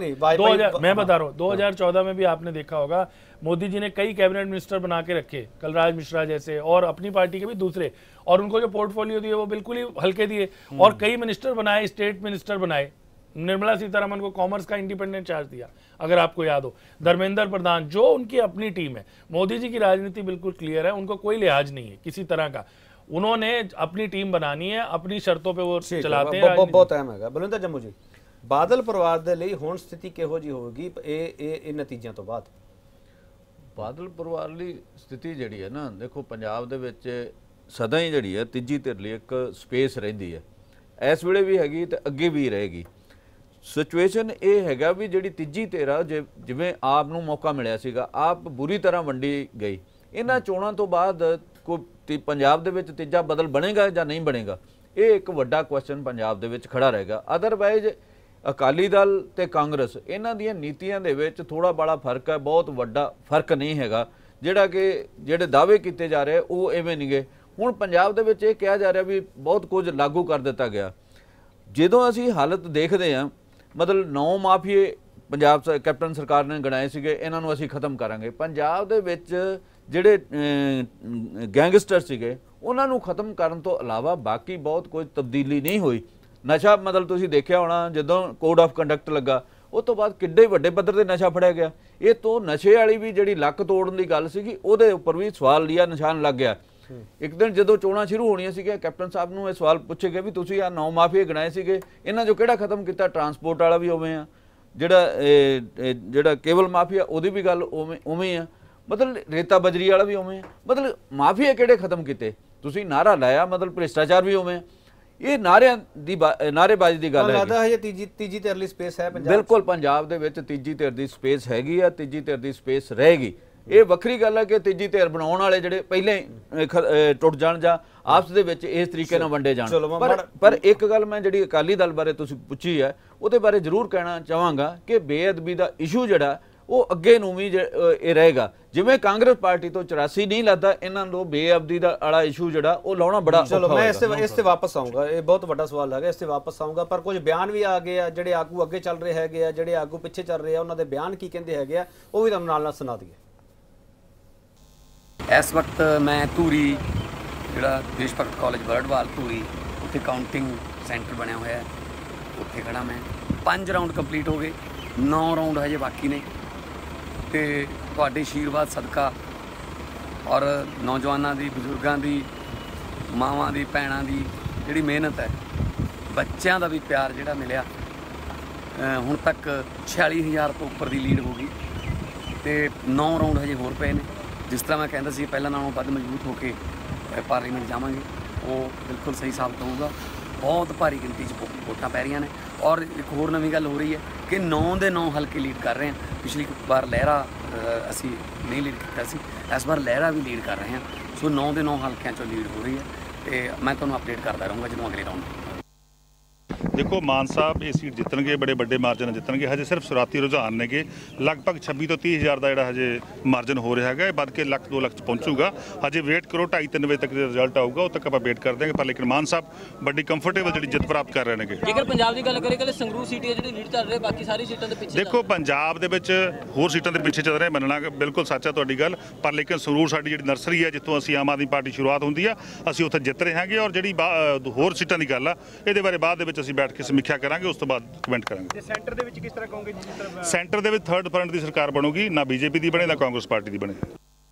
होगा, मैं बता रहा हूँ 2014 में भी आपने देखा होगा, मोदी जी ने कई कैबिनेट मिनिस्टर बना के रखे, कलराज मिश्रा जैसे, और अपनी पार्टी के भी दूसरे, और उनको जो पोर्टफोलियो दिए वो बिल्कुल ही हल्के दिए, और कई मिनिस्टर बनाए, स्टेट मिनिस्टर बनाए, निर्मला सीतारमण को कॉमर्स का इंडिपेंडेंट चार्ज दिया, अगर आपको याद हो। धर्मेंद्र प्रधान, जो उनकी अपनी टीम है। मोदी जी की राजनीति बिल्कुल क्लियर है, उनको कोई लिहाज नहीं है किसी तरह का। उन्होंने अपनी टीम बनानी है, अपनी शर्तों पे वो चलाते हैं। बहुत अहम है। बलविंदर जम्मू जी, बादल परिवार ਦੇ ਲਈ ਹੁਣ ਸਥਿਤੀ ਕਿਹੋ ਜੀ ਹੋਵੇਗੀ ਇਹ ਨਤੀਜਿਆਂ ਤੋਂ ਬਾਅਦ? ਬਾਦਲ ਪਰਿਵਾਰ ਲਈ ਸਥਿਤੀ ਜਿਹੜੀ ਹੈ ਨਾ, ਦੇਖੋ ਪੰਜਾਬ ਦੇ ਵਿੱਚ ਸਦਾ ਹੀ ਜਿਹੜੀ ਹੈ ਤੀਜੀ ਧਿਰ ਲਈ ਇੱਕ ਸਪੇਸ ਰਹਿੰਦੀ ਹੈ, ਇਸ ਵੇਲੇ ਵੀ ਹੈਗੀ ਤੇ ਅੱਗੇ ਵੀ ਰਹੇਗੀ। ਸਿਚੁਏਸ਼ਨ ਇਹ ਹੈਗਾ ਵੀ ਜਿਹੜੀ ਤੀਜੀ ਧਿਰ ਆ, ਜਿਵੇਂ ਆਪ ਨੂੰ ਮੌਕਾ ਮਿਲਿਆ ਸੀਗਾ, ਆਪ ਬੁਰੀ ਤਰ੍ਹਾਂ ਵੰਡੀ ਗਈ। ਇਹਨਾਂ ਚੋਣਾਂ ਤੋਂ ਬਾਅਦ ਕੋਈ ਪੰਜਾਬ ਦੇ ਵਿੱਚ ਤੀਜਾ ਬਦਲ ਬਣੇਗਾ ਜਾਂ ਨਹੀਂ ਬਣੇਗਾ, ਇਹ ਇੱਕ ਵੱਡਾ ਕੁਐਸਚਨ ਪੰਜਾਬ ਦੇ ਵਿੱਚ ਖੜਾ ਰਹੇਗਾ। ਅਦਰਵਾਈਜ਼ ਅਕਾਲੀ ਦਲ ਤੇ ਕਾਂਗਰਸ ਇਹਨਾਂ ਦੀਆਂ ਨੀਤੀਆਂ ਦੇ ਵਿੱਚ ਥੋੜਾ ਬੜਾ ਫਰਕ ਹੈ, ਬਹੁਤ ਵੱਡਾ ਫਰਕ ਨਹੀਂ ਹੈਗਾ। ਜਿਹੜਾ ਕਿ ਜਿਹੜੇ ਦਾਅਵੇ ਕੀਤੇ ਜਾ ਰਹੇ ਉਹ ਐਵੇਂ ਨਹੀਂ ਗਏ। ਹੁਣ ਪੰਜਾਬ ਦੇ ਵਿੱਚ ਇਹ ਕਿਹਾ ਜਾ ਰਿਹਾ ਵੀ ਬਹੁਤ ਕੁਝ ਲਾਗੂ ਕਰ ਦਿੱਤਾ ਗਿਆ। ਜਦੋਂ ਅਸੀਂ ਹਾਲਤ ਦੇਖਦੇ ਹਾਂ, ਮਤਲਬ 9 ਮਾਫੀਏ ਪੰਜਾਬ ਕੈਪਟਨ ਸਰਕਾਰ ਨੇ ਗਣਾਏ ਸੀਗੇ, ਇਹਨਾਂ ਨੂੰ ਅਸੀਂ ਖਤਮ ਕਰਾਂਗੇ। ਪੰਜਾਬ ਦੇ ਵਿੱਚ ਜਿਹੜੇ ਗੈਂਗਸਟਰ ਸੀਗੇ ਉਹਨਾਂ ਨੂੰ ਖਤਮ ਕਰਨ ਤੋਂ ਇਲਾਵਾ ਬਾਕੀ ਬਹੁਤ ਕੋਈ ਤਬਦੀਲੀ ਨਹੀਂ ਹੋਈ। ਨਸ਼ਾ, ਮਤਲਬ ਤੁਸੀਂ ਦੇਖਿਆ ਹੋਣਾ, ਜਦੋਂ ਕੋਡ ਆਫ ਕੰਡਕਟ ਲੱਗਾ ਉਸ ਤੋਂ ਬਾਅਦ ਕਿੱਡੇ ਵੱਡੇ ਪੱਧਰ ਤੇ ਨਸ਼ਾ ਫੜਿਆ ਗਿਆ। ਇਹ ਤੋਂ ਨਸ਼ੇ ਵਾਲੀ ਵੀ ਜਿਹੜੀ ਲੱਕ ਤੋੜਨ ਦੀ ਗੱਲ ਸੀਗੀ, ਉਹਦੇ ਉੱਪਰ ਵੀ ਸਵਾਲ ਲਿਆ ਨਿਸ਼ਾਨ ਲੱਗ ਗਿਆ। ਇੱਕ ਦਿਨ ਜਦੋਂ ਚੋਣਾਂ ਸ਼ੁਰੂ ਹੋਣੀਆਂ ਸੀਗੀਆਂ, ਕੈਪਟਨ ਸਾਹਿਬ ਨੂੰ ਇਹ ਸਵਾਲ ਪੁੱਛੇ ਗਏ ਵੀ ਤੁਸੀਂ ਆਹ 9 ਮਾਫੀਏ ਗਣਾਏ ਸੀਗੇ, ਇਹਨਾਂ 'ਚੋਂ ਕਿਹੜਾ ਖਤਮ ਕੀਤਾ? ਟਰਾਂਸਪੋਰਟ ਵਾਲਾ ਵੀ ਉਵੇਂ ਆ, ਜਿਹੜਾ ਕੇਬਲ ਮਾਫੀਆ ਉਹਦੀ ਵੀ ਗੱਲ ਉਵੇਂ ਆ, ਮਤਲਬ ਰੇਤਾ ਬਜਰੀ ਵਾਲਾ ਵੀ ਉਵੇਂ ਆ। ਮਤਲਬ ਮਾਫੀਆ ਕਿਹੜੇ ਖਤਮ ਕੀਤੇ? ਤੁਸੀਂ ਨਾਰਾ ਲਾਇਆ, ਮਤਲਬ ਭ੍ਰਿਸ਼ਟਾਚਾਰ ਵੀ ਉਵੇਂ। ਇਹ ਨਾਰਿਆਂ ਦੀ ਨਾਅਰੇਬਾਜ਼ੀ ਦੀ ਗੱਲ ਹੈ। ਲੱਗਦਾ ਹੈ ਤੀਜੀ ਧਿਰ ਲਈ ਸਪੇਸ ਹੈ ਪੰਜਾਬ? ਬਿਲਕੁਲ, ਪੰਜਾਬ ਦੇ ਵਿੱਚ ਤੀਜੀ ਧਿਰ ਦੀ ਸਪੇਸ ਹੈਗੀ ਆ, ਤੀਜੀ ਧਿਰ ਦੀ ਸਪੇਸ ਰਹੇਗੀ। ਇਹ ਵੱਖਰੀ ਗੱਲ ਹੈ ਕਿ ਤੀਜੀ ਧਿਰ ਬਣਾਉਣ ਵਾਲੇ ਜਿਹੜੇ ਪਹਿਲੇ ਟੁੱਟ ਜਾਣ ਜਾਂ ਆਪਸ ਦੇ ਵਿੱਚ ਇਸ ਤਰੀਕੇ ਨਾਲ ਵੰਡੇ ਜਾਣ। ਪਰ ਇੱਕ ਗੱਲ ਮੈਂ ਜਿਹੜੀ ਅਕਾਲੀ ਦਲ ਬਾਰੇ ਤੁਸੀਂ ਪੁੱਛੀ ਹੈ, ਉਹਦੇ ਬਾਰੇ ਜ਼ਰੂਰ ਕਹਿਣਾ ਚਾਹਾਂਗਾ ਕਿ ਬੇਅਦਬੀ ਦਾ ਇਸ਼ੂ ਜਿਹੜਾ ਉਹ ਅੱਗੇ ਨੂੰ ਵੀ ਇਹ ਰਹੇਗਾ। ਜਿਵੇਂ ਕਾਂਗਰਸ ਪਾਰਟੀ ਤੋਂ 84 ਨਹੀਂ ਲੱਗਦਾ, ਇਹਨਾਂ ਨੂੰ ਬੇਅਦਬੀ ਦਾ ਵਾਲਾ ਇਸ਼ੂ ਜਿਹੜਾ ਉਹ ਲਾਉਣਾ ਬੜਾ ਔਖਾ ਹੋਏਗਾ। ਮੈਂ ਇਸ ਤੇ ਵਾਪਸ ਆਉਂਗਾ, ਇਹ ਬਹੁਤ ਵੱਡਾ ਸਵਾਲ ਹੈਗਾ, ਇਸ ਤੇ ਵਾਪਸ ਆਉਂਗਾ। ਪਰ ਕੁਝ ਬਿਆਨ ਵੀ ਆ ਗਏ ਆ, ਜਿਹੜੇ ਆਗੂ ਅੱਗੇ ਚੱਲ ਰਹੇ ਹੈਗੇ ਆ, ਜਿਹੜੇ ਆਗੂ ਪਿੱਛੇ ਚੱਲ ਰਹੇ ਆ, ਉਹਨਾਂ ਦੇ ਬਿਆਨ ਕੀ ਕਹਿੰਦੇ ਹੈਗੇ ਆ, ਉਹ ਵੀ ਤੁਹਾਨੂੰ ਨਾਲ ਸੁਣਾ ਦਈਏ। ਇਸ ਵਕਤ ਮੈਂ ਧੂਰੀ, ਜਿਹੜਾ ਦੇਸ਼ ਭਗਤ ਕਾਲਜ ਵਰਡਵਾਲ ਧੂਰੀ, ਉੱਥੇ ਕਾਊਂਟਿੰਗ ਸੈਂਟਰ ਬਣਿਆ ਹੋਇਆ, ਉੱਥੇ ਖੜਾ ਮੈਂ। 5 ਰਾਊਂਡ ਕੰਪਲੀਟ ਹੋ ਗਏ, 9 ਰਾਊਂਡ ਹਜੇ ਬਾਕੀ ਨੇ। ਤੇ ਤੁਹਾਡੇ ਆਸ਼ੀਰਵਾਦ ਸਦਕਾ ਔਰ ਨੌਜਵਾਨਾਂ ਦੀ, ਬਜ਼ੁਰਗਾਂ ਦੀ, ਮਾਵਾਂ ਦੀ, ਭੈਣਾਂ ਦੀ ਜਿਹੜੀ ਮਿਹਨਤ ਹੈ, ਬੱਚਿਆਂ ਦਾ ਵੀ ਪਿਆਰ ਜਿਹੜਾ ਮਿਲਿਆ, ਹੁਣ ਤੱਕ 46,000 ਤੋਂ ਉੱਪਰ ਦੀ ਲੀਡ ਹੋ ਗਈ। ਤੇ 9 ਰਾਊਂਡ ਹਜੇ ਹੋਰ ਪਏ ਨੇ। ਜਿਸ ਤਰ੍ਹਾਂ ਮੈਂ ਕਹਿੰਦਾ ਸੀ, ਪਹਿਲਾਂ ਨਾਲੋਂ ਵੱਧ ਮਜ਼ਬੂਤ ਹੋ ਕੇ ਪਾਰਲੀਮੈਂਟ ਜਾਵਾਂਗੇ, ਉਹ ਬਿਲਕੁਲ ਸਹੀ ਸਾਬਤ ਹੋਊਗਾ। ਬਹੁਤ ਭਾਰੀ ਗਿਣਤੀ 'ਚ ਵੋਟਾਂ ਪੈ ਰਹੀਆਂ ਨੇ। ਔਰ ਇੱਕ ਹੋਰ ਨਵੀਂ ਗੱਲ ਹੋ ਰਹੀ ਹੈ ਕਿ 9 ਦੇ 9 ਹਲਕੇ ਲੀਡ ਕਰ ਰਹੇ ਹਾਂ। ਪਿਛਲੀ ਵਾਰ ਲਹਿਰਾ ਅਸੀਂ ਨਹੀਂ ਲੀਡ ਕੀਤਾ ਸੀ, ਇਸ ਵਾਰ ਲਹਿਰਾ ਵੀ ਲੀਡ ਕਰ ਰਹੇ ਹਾਂ। ਸੋ 9 ਦੇ 9 ਹਲਕਿਆਂ 'ਚੋਂ ਲੀਡ ਹੋ ਰਹੀ ਹੈ ਤੇ ਮੈਂ ਤੁਹਾਨੂੰ ਅਪਡੇਟ ਕਰਦਾ ਰਹੂੰਗਾ ਜਦੋਂ ਅਗਲੇ ਰਾਊਂਡ। देखो मान साहब ये सीट जितणगे, बड़े बड़े मार्जन जितणगे। हजे सिर्फ शुरुआती रुझान ने लगभग 26 तो 30 हज़ार का जोड़ा हजे मार्जन हो रहा है, बढ़ के 1 2 लाख पहुँचूगा। हजे वेट करो, 2.5-3 बजे तक रिजल्ट आऊगा, उस तक आप वेट कर देंगे। पर लेकिन मान साहब बड़ी कंफर्टेबल जी जित प्राप्त कर रहे हैं। जेकर पंजाब की गल करें, कल संगरूर सीट है जी लीड चल रही, बाकी सारी सीटों के पीछे। देखो पंजाब दे विच होर सीटों के पीछे चल रहे, मनना बिल्कुल सच है तुहाडी गल। पर लेकिन संगरूर साडी जिहड़ी नर्सरी है, जितों असीं आम आदमी पार्टी शुरुआत हुंदी है, असीं उत्थे जित रहे हैं। और जिहड़ी होर सीटां दी गल आ, इहदे बारे बाद दे विच असीं बैठ के समीक्षा करांगे, उस तो बाद कमेंट करांगे। सेंटर दे विच किस तरह कहोगे? जिस तरह सेंटर दे विच थर्ड फ्रंट दी सरकार बनूगी, ना बीजेपी दी बने ना कांग्रेस पार्टी दी बने।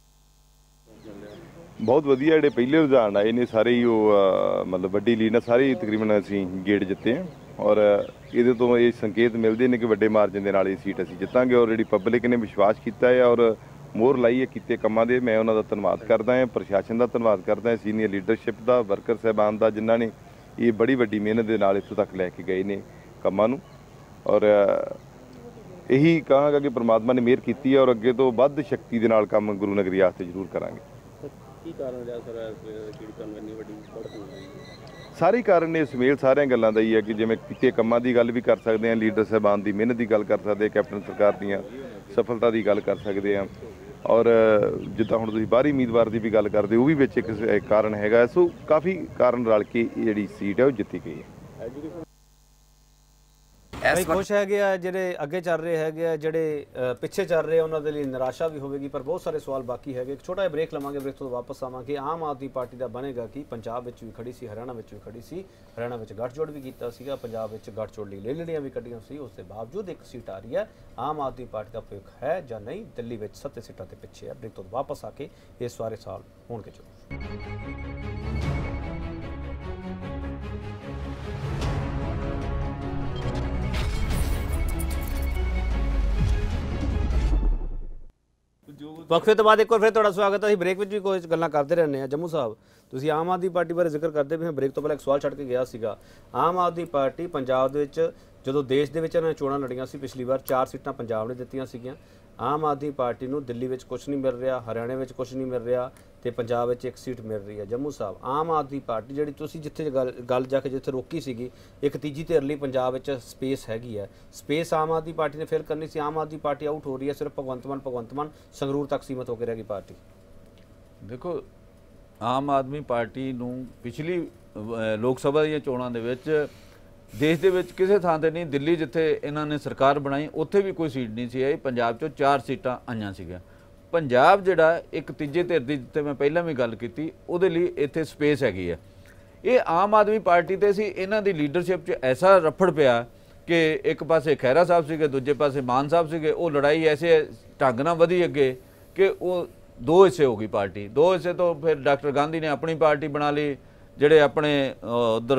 बहुत वधिया ਜਿਹੜੇ ਪਹਿਲੇ ਰੁਝਾਨ ਆਏ ਨੇ ਸਾਰੇ ਹੀ ਉਹ ਮਤਲਬ ਵੱਡੀ ਲੀਡ ਨਾਲ ਸਾਰੇ ਤਕਰੀਬਨ ਅਸੀਂ ਗੇੜ ਜਿੱਤੇ ਹਾਂ। ਔਰ ਇਹਦੇ ਤੋਂ ਇਹ ਸੰਕੇਤ ਮਿਲਦੇ ਨੇ ਕਿ ਵੱਡੇ ਮਾਰਜਨ ਦੇ ਨਾਲ ਇਹ ਸੀਟ ਅਸੀਂ ਜਿੱਤਾਂਗੇ। ਔਰ ਜਿਹੜੀ ਪਬਲਿਕ ਨੇ ਵਿਸ਼ਵਾਸ ਕੀਤਾ ਹੈ ਔਰ ਮੋਹਰ ਲਾਈ ਹੈ ਕੀਤੇ ਕੰਮਾਂ ਦੇ, ਮੈਂ ਉਹਨਾਂ ਦਾ ਧੰਨਵਾਦ ਕਰਦਾ ਹਾਂ। ਪ੍ਰਸ਼ਾਸਨ ਦਾ ਧੰਨਵਾਦ ਕਰਦਾ ਹਾਂ, ਸੀਨੀਅਰ ਲੀਡਰਸ਼ਿਪ ਦਾ, ਵਰਕਰ ਸਾਹਿਬਾਨ ਦਾ, ਜਿਨ੍ਹਾਂ ਨੇ ਇਹ ਬੜੀ ਵੱਡੀ ਮਿਹਨਤ ਦੇ ਨਾਲ ਇੱਥੋਂ ਤੱਕ ਲੈ ਕੇ ਗਏ ਨੇ ਕੰਮਾਂ ਨੂੰ। ਔਰ ਇਹੀ ਕਹਾਂਗਾ ਕਿ ਪ੍ਰਮਾਤਮਾ ਨੇ ਮਿਹਰ ਕੀਤੀ ਹੈ ਔਰ ਅੱਗੇ ਤੋਂ ਵੱਧ ਸ਼ਕਤੀ ਦੇ ਨਾਲ ਕੰਮ ਗੁਰੂ ਨਗਰੀ ਆਸਤੇ ਜ਼ਰੂਰ ਕਰਾਂਗੇ। ਕੀ ਕਾਰਨ ਰਿਹਾ ਸਰ ਕਿਹੜੀ ਤੁਹਾਨੂੰ ਇੰਨੀ ਵੱਡੀ बढ़त ਹੋ ਰਹੀ ਹੈ? ਸਾਰੇ ਕਾਰਨ ਨੇ ਸੁਮੇਲ ਸਾਰੀਆਂ ਗੱਲਾਂ ਦਾ ਹੀ ਹੈ ਕਿ ਜਿਵੇਂ ਕੀਤੇ ਕੰਮਾਂ ਦੀ ਗੱਲ ਵੀ ਕਰ ਸਕਦੇ ਹਾਂ, ਲੀਡਰ ਸਾਹਿਬਾਨ ਦੀ ਮਿਹਨਤ ਦੀ ਗੱਲ ਕਰ ਸਕਦੇ, ਕੈਪਟਨ ਸਰਕਾਰ ਦੀਆਂ ਸਫਲਤਾ ਦੀ ਗੱਲ ਕਰ ਸਕਦੇ ਹਾਂ। ਔਰ ਜਿੱਦਾਂ ਹੁਣ ਤੁਸੀਂ ਬਾਹਰੀ ਉਮੀਦਵਾਰ ਦੀ ਵੀ ਗੱਲ ਕਰਦੇ, ਉਹ ਵੀ ਵਿੱਚ ਇੱਕ ਕਾਰਨ ਹੈਗਾ। ਸੋ ਕਾਫੀ ਕਾਰਨ ਰਲ ਕੇ ਇਹ ਜਿਹੜੀ ਸੀਟ ਹੈ ਉਹ ਜਿੱਤੀ ਗਈ ਹੈ। ਇਸ ਖੁਸ਼ ਹੈਗੇ ਆ ਜਿਹੜੇ ਅੱਗੇ ਚੱਲ ਰਹੇ ਹੈਗੇ ਆ, ਜਿਹੜੇ ਪਿੱਛੇ ਚੱਲ ਰਹੇ ਉਹਨਾਂ ਦੇ ਲਈ ਨਿਰਾਸ਼ਾ ਵੀ ਹੋਵੇਗੀ, ਪਰ ਬਹੁਤ ਸਾਰੇ ਸਵਾਲ ਬਾਕੀ ਹੈਗੇ। ਇੱਕ ਛੋਟਾ ਜਿਹਾ ਬ੍ਰੇਕ ਲਵਾਂਗੇ, ਬ੍ਰੇਕ ਤੋਂ ਵਾਪਸ ਆਵਾਂਗੇ। ਆਮ ਆਦਮੀ ਪਾਰਟੀ ਦਾ ਬਣੇਗਾ ਕਿ ਪੰਜਾਬ ਵਿੱਚ ਵੀ ਖੜੀ ਸੀ, ਹਰਿਆਣਾ ਵਿੱਚ ਵੀ ਖੜੀ ਸੀ, ਹਰਿਆਣਾ ਵਿੱਚ ਗੱਠਜੋੜ ਵੀ ਕੀਤਾ ਸੀਗਾ, ਪੰਜਾਬ ਵਿੱਚ ਗੱਠਜੋੜ ਲਈ ਲੜੀਆਂ ਵੀ ਕੱਢੀਆਂ ਸੀ, ਉਸ ਦੇ ਬਾਵਜੂਦ ਇੱਕ ਸੀਟ ਆ ਰਹੀ ਹੈ। ਆਮ ਆਦਮੀ ਪਾਰਟੀ ਦਾ ਭਵਿੱਖ ਹੈ ਜਾਂ ਨਹੀਂ? ਦਿੱਲੀ ਵਿੱਚ 7 ਸੀਟਾਂ ਤੇ ਪਿੱਛੇ ਹੈ। ਬ੍ਰੇਕ ਤੋਂ ਵਾਪਸ ਆ ਕੇ ਇਹ ਸਾਰੇ ਸਵਾਲ ਹੋਣਗੇ ਜੋ ਵਕਫੇ ਤੋਂ ਬਾਅਦ ਇੱਕ ਵਾਰ ਫਿਰ ਤੁਹਾਡਾ ਸਵਾਗਤ ਹੈ। ਅਸੀਂ ਬ੍ਰੇਕ ਵਿੱਚ ਵੀ ਕੋਈ ਗੱਲਾਂ ਕਰਦੇ ਰਹਿੰਦੇ ਹਾਂ। ਜੰਮੂ ਸਾਹਿਬ, ਤੁਸੀਂ ਆਮ ਆਦਮੀ ਪਾਰਟੀ ਬਾਰੇ ਜ਼ਿਕਰ ਕਰਦੇ ਵੀ ਬ੍ਰੇਕ ਤੋਂ ਪਹਿਲਾਂ ਇੱਕ ਸਵਾਲ ਛੱਡ ਕੇ ਗਿਆ ਸੀਗਾ। ਆਮ ਆਦਮੀ ਪਾਰਟੀ ਪੰਜਾਬ ਦੇ ਵਿੱਚ ਜਦੋਂ ਦੇਸ਼ ਦੇ ਵਿੱਚ ਇਹਨਾਂ ਨੇ ਚੋਣਾਂ ਲੜੀਆਂ ਸੀ ਪਿਛਲੀ ਵਾਰ, 4 ਸੀਟਾਂ ਪੰਜਾਬ ਨੇ ਦਿੱਤੀਆਂ ਸੀਗੀਆਂ। ਆਮ ਆਦਮੀ ਪਾਰਟੀ ਨੂੰ ਦਿੱਲੀ ਵਿੱਚ ਕੁਝ ਨਹੀਂ ਮਿਲ ਰਿਹਾ, ਹਰਿਆਣੇ ਵਿੱਚ ਕੁਝ ਨਹੀਂ ਮਿਲ ਰਿਹਾ ਤੇ ਪੰਜਾਬ ਵਿੱਚ ਇੱਕ ਸੀਟ ਮਿਲ ਰਹੀ ਹੈ। ਜੰਮੂ ਸਾਹਿਬ, ਆਮ ਆਦਮੀ ਪਾਰਟੀ ਜਿਹੜੀ ਤੁਸੀਂ ਜਿੱਥੇ ਗੱਲ ਜਾ ਕੇ ਜਿੱਥੇ ਰੋਕੀ ਸੀਗੀ, ਇੱਕ ਤੀਜੀ ਧਿਰ ਲਈ ਪੰਜਾਬ ਵਿੱਚ ਸਪੇਸ ਹੈਗੀ ਹੈ, ਸਪੇਸ ਆਮ ਆਦਮੀ ਪਾਰਟੀ ਨੇ ਫਿਲ ਕਰਨੀ ਸੀ। ਆਮ ਆਦਮੀ ਪਾਰਟੀ ਆਊਟ ਹੋ ਰਹੀ ਹੈ, ਸਿਰਫ ਭਗਵੰਤ ਮਾਨ ਸੰਗਰੂਰ ਤੱਕ ਸੀਮਤ ਹੋ ਕੇ ਰਹਿ ਗਈ ਪਾਰਟੀ। ਦੇਖੋ, ਆਮ ਆਦਮੀ ਪਾਰਟੀ ਨੂੰ ਪਿਛਲੀ ਲੋਕ ਸਭਾ ਦੀਆਂ ਚੋਣਾਂ ਦੇ ਵਿੱਚ ਦੇਸ਼ ਦੇ ਵਿੱਚ ਕਿਸੇ ਥਾਂ ਤੇ ਨਹੀਂ, ਦਿੱਲੀ ਜਿੱਥੇ ਇਹਨਾਂ ਨੇ ਸਰਕਾਰ ਬਣਾਈ ਉੱਥੇ ਵੀ ਕੋਈ ਸੀਟ ਨਹੀਂ ਸੀ ਆਈ। ਪੰਜਾਬ 'ਚੋਂ 4 ਸੀਟਾਂ ਆਈਆਂ ਸੀਗੀਆਂ। ਪੰਜਾਬ ਜਿਹੜਾ ਇੱਕ ਤੀਜੇ ਧਿਰ ਦੀ, ਜਿੱਥੇ ਮੈਂ ਪਹਿਲਾਂ ਵੀ ਗੱਲ ਕੀਤੀ, ਉਹਦੇ ਲਈ ਇੱਥੇ ਸਪੇਸ ਹੈਗੀ ਹੈ। ਇਹ ਆਮ ਆਦਮੀ ਪਾਰਟੀ ਤੇ ਸੀ, ਇਹਨਾਂ ਦੀ ਲੀਡਰਸ਼ਿਪ 'ਚ ਐਸਾ ਰਫੜ ਪਿਆ ਕਿ ਇੱਕ ਪਾਸੇ ਖਹਿਰਾ ਸਾਹਿਬ ਸੀਗੇ, ਦੂਜੇ ਪਾਸੇ ਮਾਨ ਸਾਹਿਬ ਸੀਗੇ। ਉਹ ਲੜਾਈ ਐਸੇ ਢੰਗ ਨਾਲ ਵਧੀ ਅੱਗੇ ਕਿ ਉਹ 2 ਹਿੱਸੇ ਹੋ ਗਈ ਪਾਰਟੀ। 2 ਹਿੱਸੇ ਤੋਂ ਫਿਰ ਡਾਕਟਰ ਗਾਂਧੀ ਨੇ ਆਪਣੀ ਪਾਰਟੀ ਬਣਾ ਲਈ, ਜਿਹੜੇ ਆਪਣੇ ਉੱਧਰ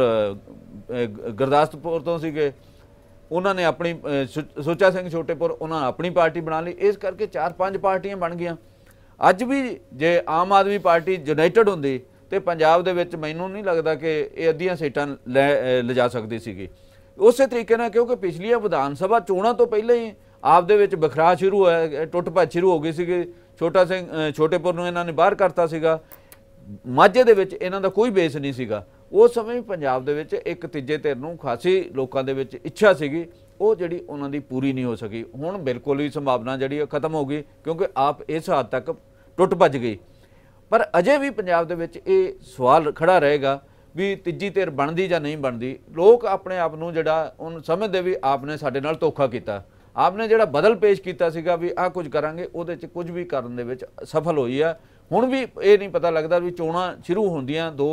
ਗੁਰਦਾਸਪੁਰ ਤੋਂ ਸੀਗੇ ਉਹਨਾਂ ਨੇ ਆਪਣੀ, ਸੁੱਚਾ ਸਿੰਘ ਛੋਟੇਪੁਰ, ਉਹਨਾਂ ਨੇ ਆਪਣੀ ਪਾਰਟੀ ਬਣਾ ਲਈ। ਇਸ ਕਰਕੇ 4-5 ਪਾਰਟੀਆਂ ਬਣ ਗਈਆਂ। ਅੱਜ ਵੀ ਜੇ ਆਮ ਆਦਮੀ ਪਾਰਟੀ ਯੂਨਾਈਟਿਡ ਹੁੰਦੀ ਤੇ ਪੰਜਾਬ ਦੇ ਵਿੱਚ ਮੈਨੂੰ ਨਹੀਂ ਲੱਗਦਾ ਕਿ ਇਹ ਅੱਧੀਆਂ ਸੀਟਾਂ ਲਿਜਾ ਸਕਦੀ ਸੀਗੀ। ਉਸੇ ਤਰੀਕੇ ਨਾਲ ਕਿਉਂਕਿ ਪਿਛਲੀਆਂ ਵਿਧਾਨ ਸਭਾ ਚੋਣਾਂ ਤੋਂ ਪਹਿਲਾਂ ਹੀ ਆਪ ਦੇ ਵਿੱਚ ਬਖਰਾਅ ਸ਼ੁਰੂ ਹੋਇਆ, ਟੁੱਟ ਭੱਜ ਸ਼ੁਰੂ ਹੋ ਗਈ ਸੀਗੀ। ਛੋਟੇਪੁਰ ਨੂੰ ਇਹਨਾਂ ਨੇ ਬਾਹਰ ਕਰਤਾ ਸੀਗਾ। ਮਾਝੇ ਦੇ ਵਿੱਚ ਇਹਨਾਂ ਦਾ ਕੋਈ ਬੇਸ ਨਹੀਂ ਸੀਗਾ। ਉਸ ਸਮੇਂ ਪੰਜਾਬ ਦੇ ਵਿੱਚ ਇੱਕ ਤੀਜੇ ਧਿਰ ਨੂੰ ਖਾਸੀ ਲੋਕਾਂ ਦੇ ਵਿੱਚ ਇੱਛਾ ਸੀਗੀ, ਉਹ ਜਿਹੜੀ ਉਹਨਾਂ ਦੀ ਪੂਰੀ ਨਹੀਂ ਹੋ ਸਕੀ। ਹੁਣ ਬਿਲਕੁਲ ਹੀ ਸੰਭਾਵਨਾ ਜਿਹੜੀ ਉਹ ਖਤਮ ਹੋ ਗਈ ਕਿਉਂਕਿ ਆਪ ਇਸ ਹੱਦ ਤੱਕ ਟੁੱਟ ਭੱਜ ਗਈ। ਪਰ ਅਜੇ ਵੀ ਪੰਜਾਬ ਦੇ ਵਿੱਚ ਇਹ ਸਵਾਲ ਖੜਾ ਰਹੇਗਾ ਵੀ ਤੀਜੀ ਧਿਰ ਬਣਦੀ ਜਾਂ ਨਹੀਂ ਬਣਦੀ। ਲੋਕ ਆਪਣੇ ਆਪ ਨੂੰ ਜਿਹੜਾ ਉਹਨੂੰ ਸਮਝਦੇ ਵੀ ਆਪ ਨੇ ਸਾਡੇ ਨਾਲ ਧੋਖਾ ਕੀਤਾ, ਆਪ ਨੇ ਜਿਹੜਾ ਬਦਲ ਪੇਸ਼ ਕੀਤਾ ਸੀਗਾ ਵੀ ਆਹ ਕੁਝ ਕਰਾਂਗੇ, ਉਹਦੇ 'ਚ ਕੁਝ ਵੀ ਕਰਨ ਦੇ ਵਿੱਚ ਸਫਲ ਹੋਈ ਆ। ਹੁਣ ਵੀ ਇਹ ਨਹੀਂ ਪਤਾ ਲੱਗਦਾ ਵੀ ਚੋਣਾਂ ਸ਼ੁਰੂ ਹੁੰਦੀਆਂ 2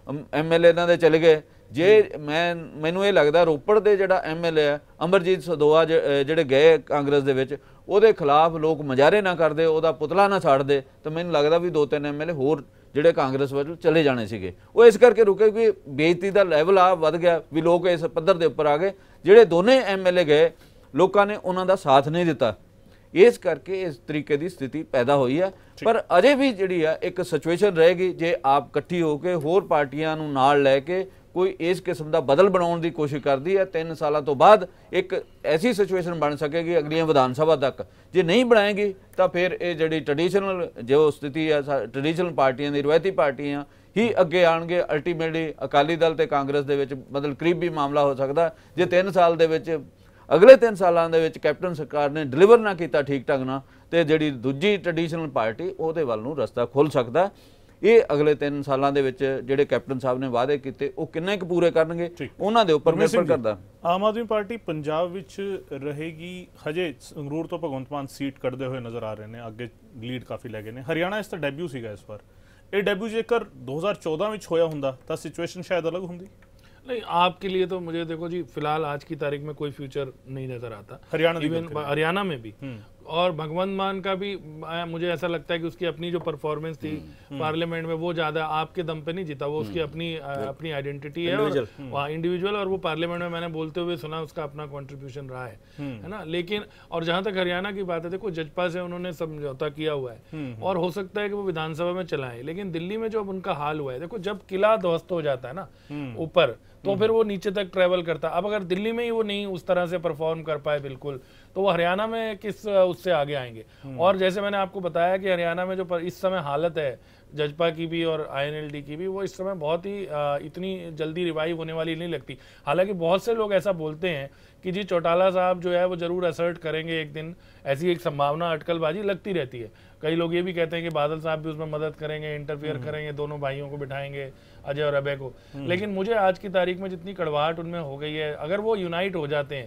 MLA ਇਹਨਾਂ ਦੇ ਚਲੇ ਗਏ। ਜੇ ਮੈਨੂੰ ਇਹ ਲੱਗਦਾ ਰੋਪੜ ਦੇ ਜਿਹੜਾ MLA ਹੈ ਅਮਰਜੀਤ ਸਦੋਆ ਜਿਹੜੇ ਗਏ ਕਾਂਗਰਸ ਦੇ ਵਿੱਚ, ਉਹਦੇ ਖਿਲਾਫ ਲੋਕ ਮਜ਼ਾਰੇ ਨਾ ਕਰਦੇ, ਉਹਦਾ ਪੁਤਲਾ ਨਾ ਸਾੜਦੇ, ਤਾਂ ਮੈਨੂੰ ਲੱਗਦਾ ਵੀ 2-3 MLA ਹੋਰ ਜਿਹੜੇ ਕਾਂਗਰਸ ਵੱਲ ਚਲੇ ਜਾਣੇ ਸੀਗੇ। ਉਹ ਇਸ ਕਰਕੇ ਰੁਕੇ ਕਿ ਬੇਇੱਜ਼ਤੀ ਦਾ ਲੈਵਲ ਆ ਵੱਧ ਗਿਆ ਵੀ ਲੋਕ ਇਸ ਪੱਧਰ ਦੇ ਉੱਪਰ ਆ ਗਏ। ਜਿਹੜੇ ਦੋਨੇ MLA ਗਏ ਲੋਕਾਂ ਨੇ ਉਹਨਾਂ ਦਾ ਸਾਥ ਨਹੀਂ ਦਿੱਤਾ। ਇਸ ਕਰਕੇ ਇਸ ਤਰੀਕੇ ਦੀ ਸਥਿਤੀ ਪੈਦਾ ਹੋਈ ਹੈ। ਪਰ ਅਜੇ ਵੀ ਜਿਹੜੀ ਆ ਇੱਕ ਸਿਚੁਏਸ਼ਨ ਰਹੇਗੀ ਜੇ ਆਪ ਇਕੱਠੀ ਹੋ ਕੇ ਹੋਰ ਪਾਰਟੀਆਂ ਨੂੰ ਨਾਲ ਲੈ ਕੇ ਕੋਈ ਇਸ ਕਿਸਮ ਦਾ ਬਦਲ ਬਣਾਉਣ ਦੀ ਕੋਸ਼ਿਸ਼ ਕਰਦੀ ਹੈ। 3 ਸਾਲਾਂ ਤੋਂ ਬਾਅਦ ਇੱਕ ਐਸੀ ਸਿਚੁਏਸ਼ਨ ਬਣ ਸਕੇਗੀ ਅਗਲੀਆਂ ਵਿਧਾਨ ਸਭਾ ਤੱਕ। ਜੇ ਨਹੀਂ ਬਣਾਏਗੀ ਤਾਂ ਫਿਰ ਇਹ ਜਿਹੜੀ ਟ੍ਰੈਡੀਸ਼ਨਲ ਜੋ ਸਥਿਤੀ ਹੈ, ਟ੍ਰੈਡੀਸ਼ਨਲ ਪਾਰਟੀਆਂ ਦੀ ਰਵਾਇਤੀ ਪਾਰਟੀਆਂ ਹੀ ਅੱਗੇ ਆਣਗੇ। ਅਲਟੀਮੇਟਲੀ ਅਕਾਲੀ ਦਲ ਤੇ ਕਾਂਗਰਸ ਦੇ ਵਿੱਚ ਮਤਲਬ ਕਰੀਬੀ ਮਾਮਲਾ ਹੋ ਸਕਦਾ ਜੇ 3 ਸਾਲ ਦੇ ਵਿੱਚ, ਅਗਲੇ 3 ਸਾਲਾਂ ਦੇ ਵਿੱਚ ਕੈਪਟਨ ਸਰਕਾਰ ਨੇ ਡਿਲੀਵਰ ਨਾ ਕੀਤਾ ਠੀਕ ਢੰਗ ਨਾਲ, ਤੇ ਜਿਹੜੀ ਦੂਜੀ ਟ੍ਰੈਡੀਸ਼ਨਲ ਪਾਰਟੀ ਉਹਦੇ ਵੱਲ ਨੂੰ ਰਸਤਾ ਖੁੱਲ ਸਕਦਾ। ਇਹ ਅਗਲੇ 3 ਸਾਲਾਂ ਦੇ ਵਿੱਚ ਜਿਹੜੇ ਕੈਪਟਨ ਸਾਹਿਬ ਨੇ ਵਾਅਦੇ ਕੀਤੇ ਉਹ ਕਿੰਨੇ ਕੁ ਪੂਰੇ ਕਰਨਗੇ ਉਹਨਾਂ ਦੇ ਉੱਪਰ ਨਿਰਭਰ ਕਰਦਾ। ਆਮ ਆਦਮੀ ਪਾਰਟੀ ਪੰਜਾਬ ਵਿੱਚ ਰਹੇਗੀ। ਹਜੇ ਸੰਗਰੂਰ ਤੋਂ ਭਗਵੰਤ ਮਾਨ ਸੀਟ ਕੱਢਦੇ ਹੋਏ ਨਜ਼ਰ ਆ ਰਹੇ ਨੇ, ਅੱਗੇ ਲੀਡ ਕਾਫੀ ਲੈ ਗਏ ਨੇ। ਹਰਿਆਣਾ ਇਸ ਦਾ ਡੈਬਿਊ ਸੀਗਾ ਇਸ ਵਾਰ। ਇਹ ਡੈਬਿਊ ਜੇਕਰ 2014 ਵਿੱਚ ਹੋਇਆ ਹੁੰਦਾ ਤਾਂ ਸਿਚੁਏਸ਼ਨ ਸ਼ਾयद अलग ਹੁੰਦੀ। नहीं, आपके लिए तो मुझे देखो जी, फिलहाल आज की तारीख में कोई फ्यूचर नहीं नजर आता। हरियाणा में भी और भगवंत मान का भी मुझे ऐसा लगता है कि उसकी अपनी जो परफॉर्मेंस थी पार्लियामेंट में वो ज्यादा आपके दम पे नहीं जीता, वो उसकी अपनी आइडेंटिटी है और इंडिविजुअल, और वो पार्लियामेंट में मैंने बोलते हुए सुना उसका अपना कंट्रीब्यूशन रहा है ना। लेकिन और जहां तक हरियाणा की बात है, देखो जजपा से उन्होंने समझौता किया हुआ है और हो सकता है कि वो विधानसभा में चलाएं, लेकिन दिल्ली में जो अब उनका हाल हुआ है, देखो जब किला ध्वस्त हो जाता है ना ऊपर, तो फिर वो नीचे तक ट्रेवल करता। अब अगर दिल्ली में ही वो नहीं उस तरह से परफॉर्म कर पाए बिल्कुल, तो वो हरियाणा में किस उससे आगे आएंगे। और जैसे मैंने आपको बताया कि हरियाणा में जो इस समय हालत है जजपा की भी और INLD की भी, वो इस समय बहुत ही इतनी जल्दी रिवाइव होने वाली नहीं लगती। हालांकि बहुत से लोग ऐसा बोलते हैं कि जी चौटाला साहब जो है वो जरूर असर्ट करेंगे एक दिन, ऐसी एक संभावना, अटकलबाजी लगती रहती है। कई लोग ये भी कहते हैं कि बादल साहब भी उसमें मदद करेंगे, इंटरफियर करेंगे, दोनों भाइयों को बिठाएंगे, अजय और अभय को। लेकिन मुझे आज की तारीख में जितनी कड़वाहट उनमें हो गई है, अगर वो यूनाइट हो जाते हैं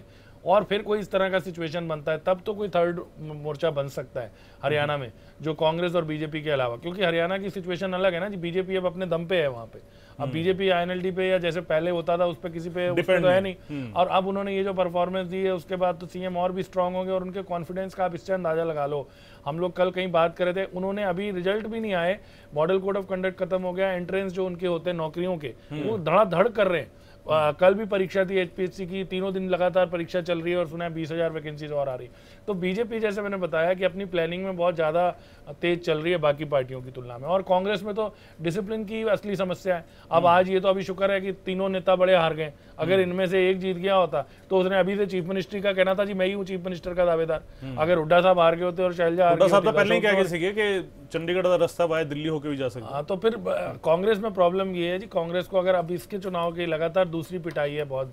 और फिर कोई इस तरह का सिचुएशन बनता है तब तो कोई थर्ड मोर्चा बन सकता है हरियाणा में, जो कांग्रेस और बीजेपी के अलावा, क्योंकि हरियाणा की सिचुएशन अलग है ना जी। बीजेपी अब अपने दम पे है वहाँ पे, अब बीजेपी INLD पे या जैसे पहले होता था उस पर किसी पे तो है नहीं, और अब उन्होंने ये जो परफॉर्मेंस दी है उसके बाद तो सीएम और भी स्ट्रांग होंगे, और उनके कॉन्फिडेंस का आप इससे अंदाजा लगा लो। हम लोग कल कहीं बात कर रहे थे, उन्होंने अभी रिजल्ट भी नहीं आए, मॉडल कोड ऑफ कंडक्ट खत्म हो गया, एंट्रेंस जो उनके होते हैं नौकरियों के वो धड़ाधड़ कर रहे हैं। कल भी परीक्षा थी HPSC की, 3 दिन लगातार परीक्षा चल रही है और सुना है 20,000 वैकेंसीज और आ रही। तो बीजेपी जैसे मैंने बताया कि अपनी प्लानिंग में बहुत ज़्यादा तेज चल रही है बाकी पार्टियों की तुलना में, और कांग्रेस में तो डिसिप्लिन की असली समस्या है। अब आज ये तो अभी शुक्र है कि तीनों नेता बड़े हार गए, अगर इनमें से एक जीत गया होता तो उसने अभी से चीफ मिनिस्ट्री का कहना था जी मैं ही हूँ चीफ मिनिस्टर का दावेदार। अगर हुड्डा साहब हार गए होते और शैलजा हार गई पहले ही कह गए कि चंडीगढ़ का रास्ता बाय दिल्ली होकर भी जा सकता। हाँ, तो फिर कांग्रेस में प्रॉब्लम ये है जी, कांग्रेस को अगर अब इसके चुनाव की लगातार दूसरी पिटाई है, बहुत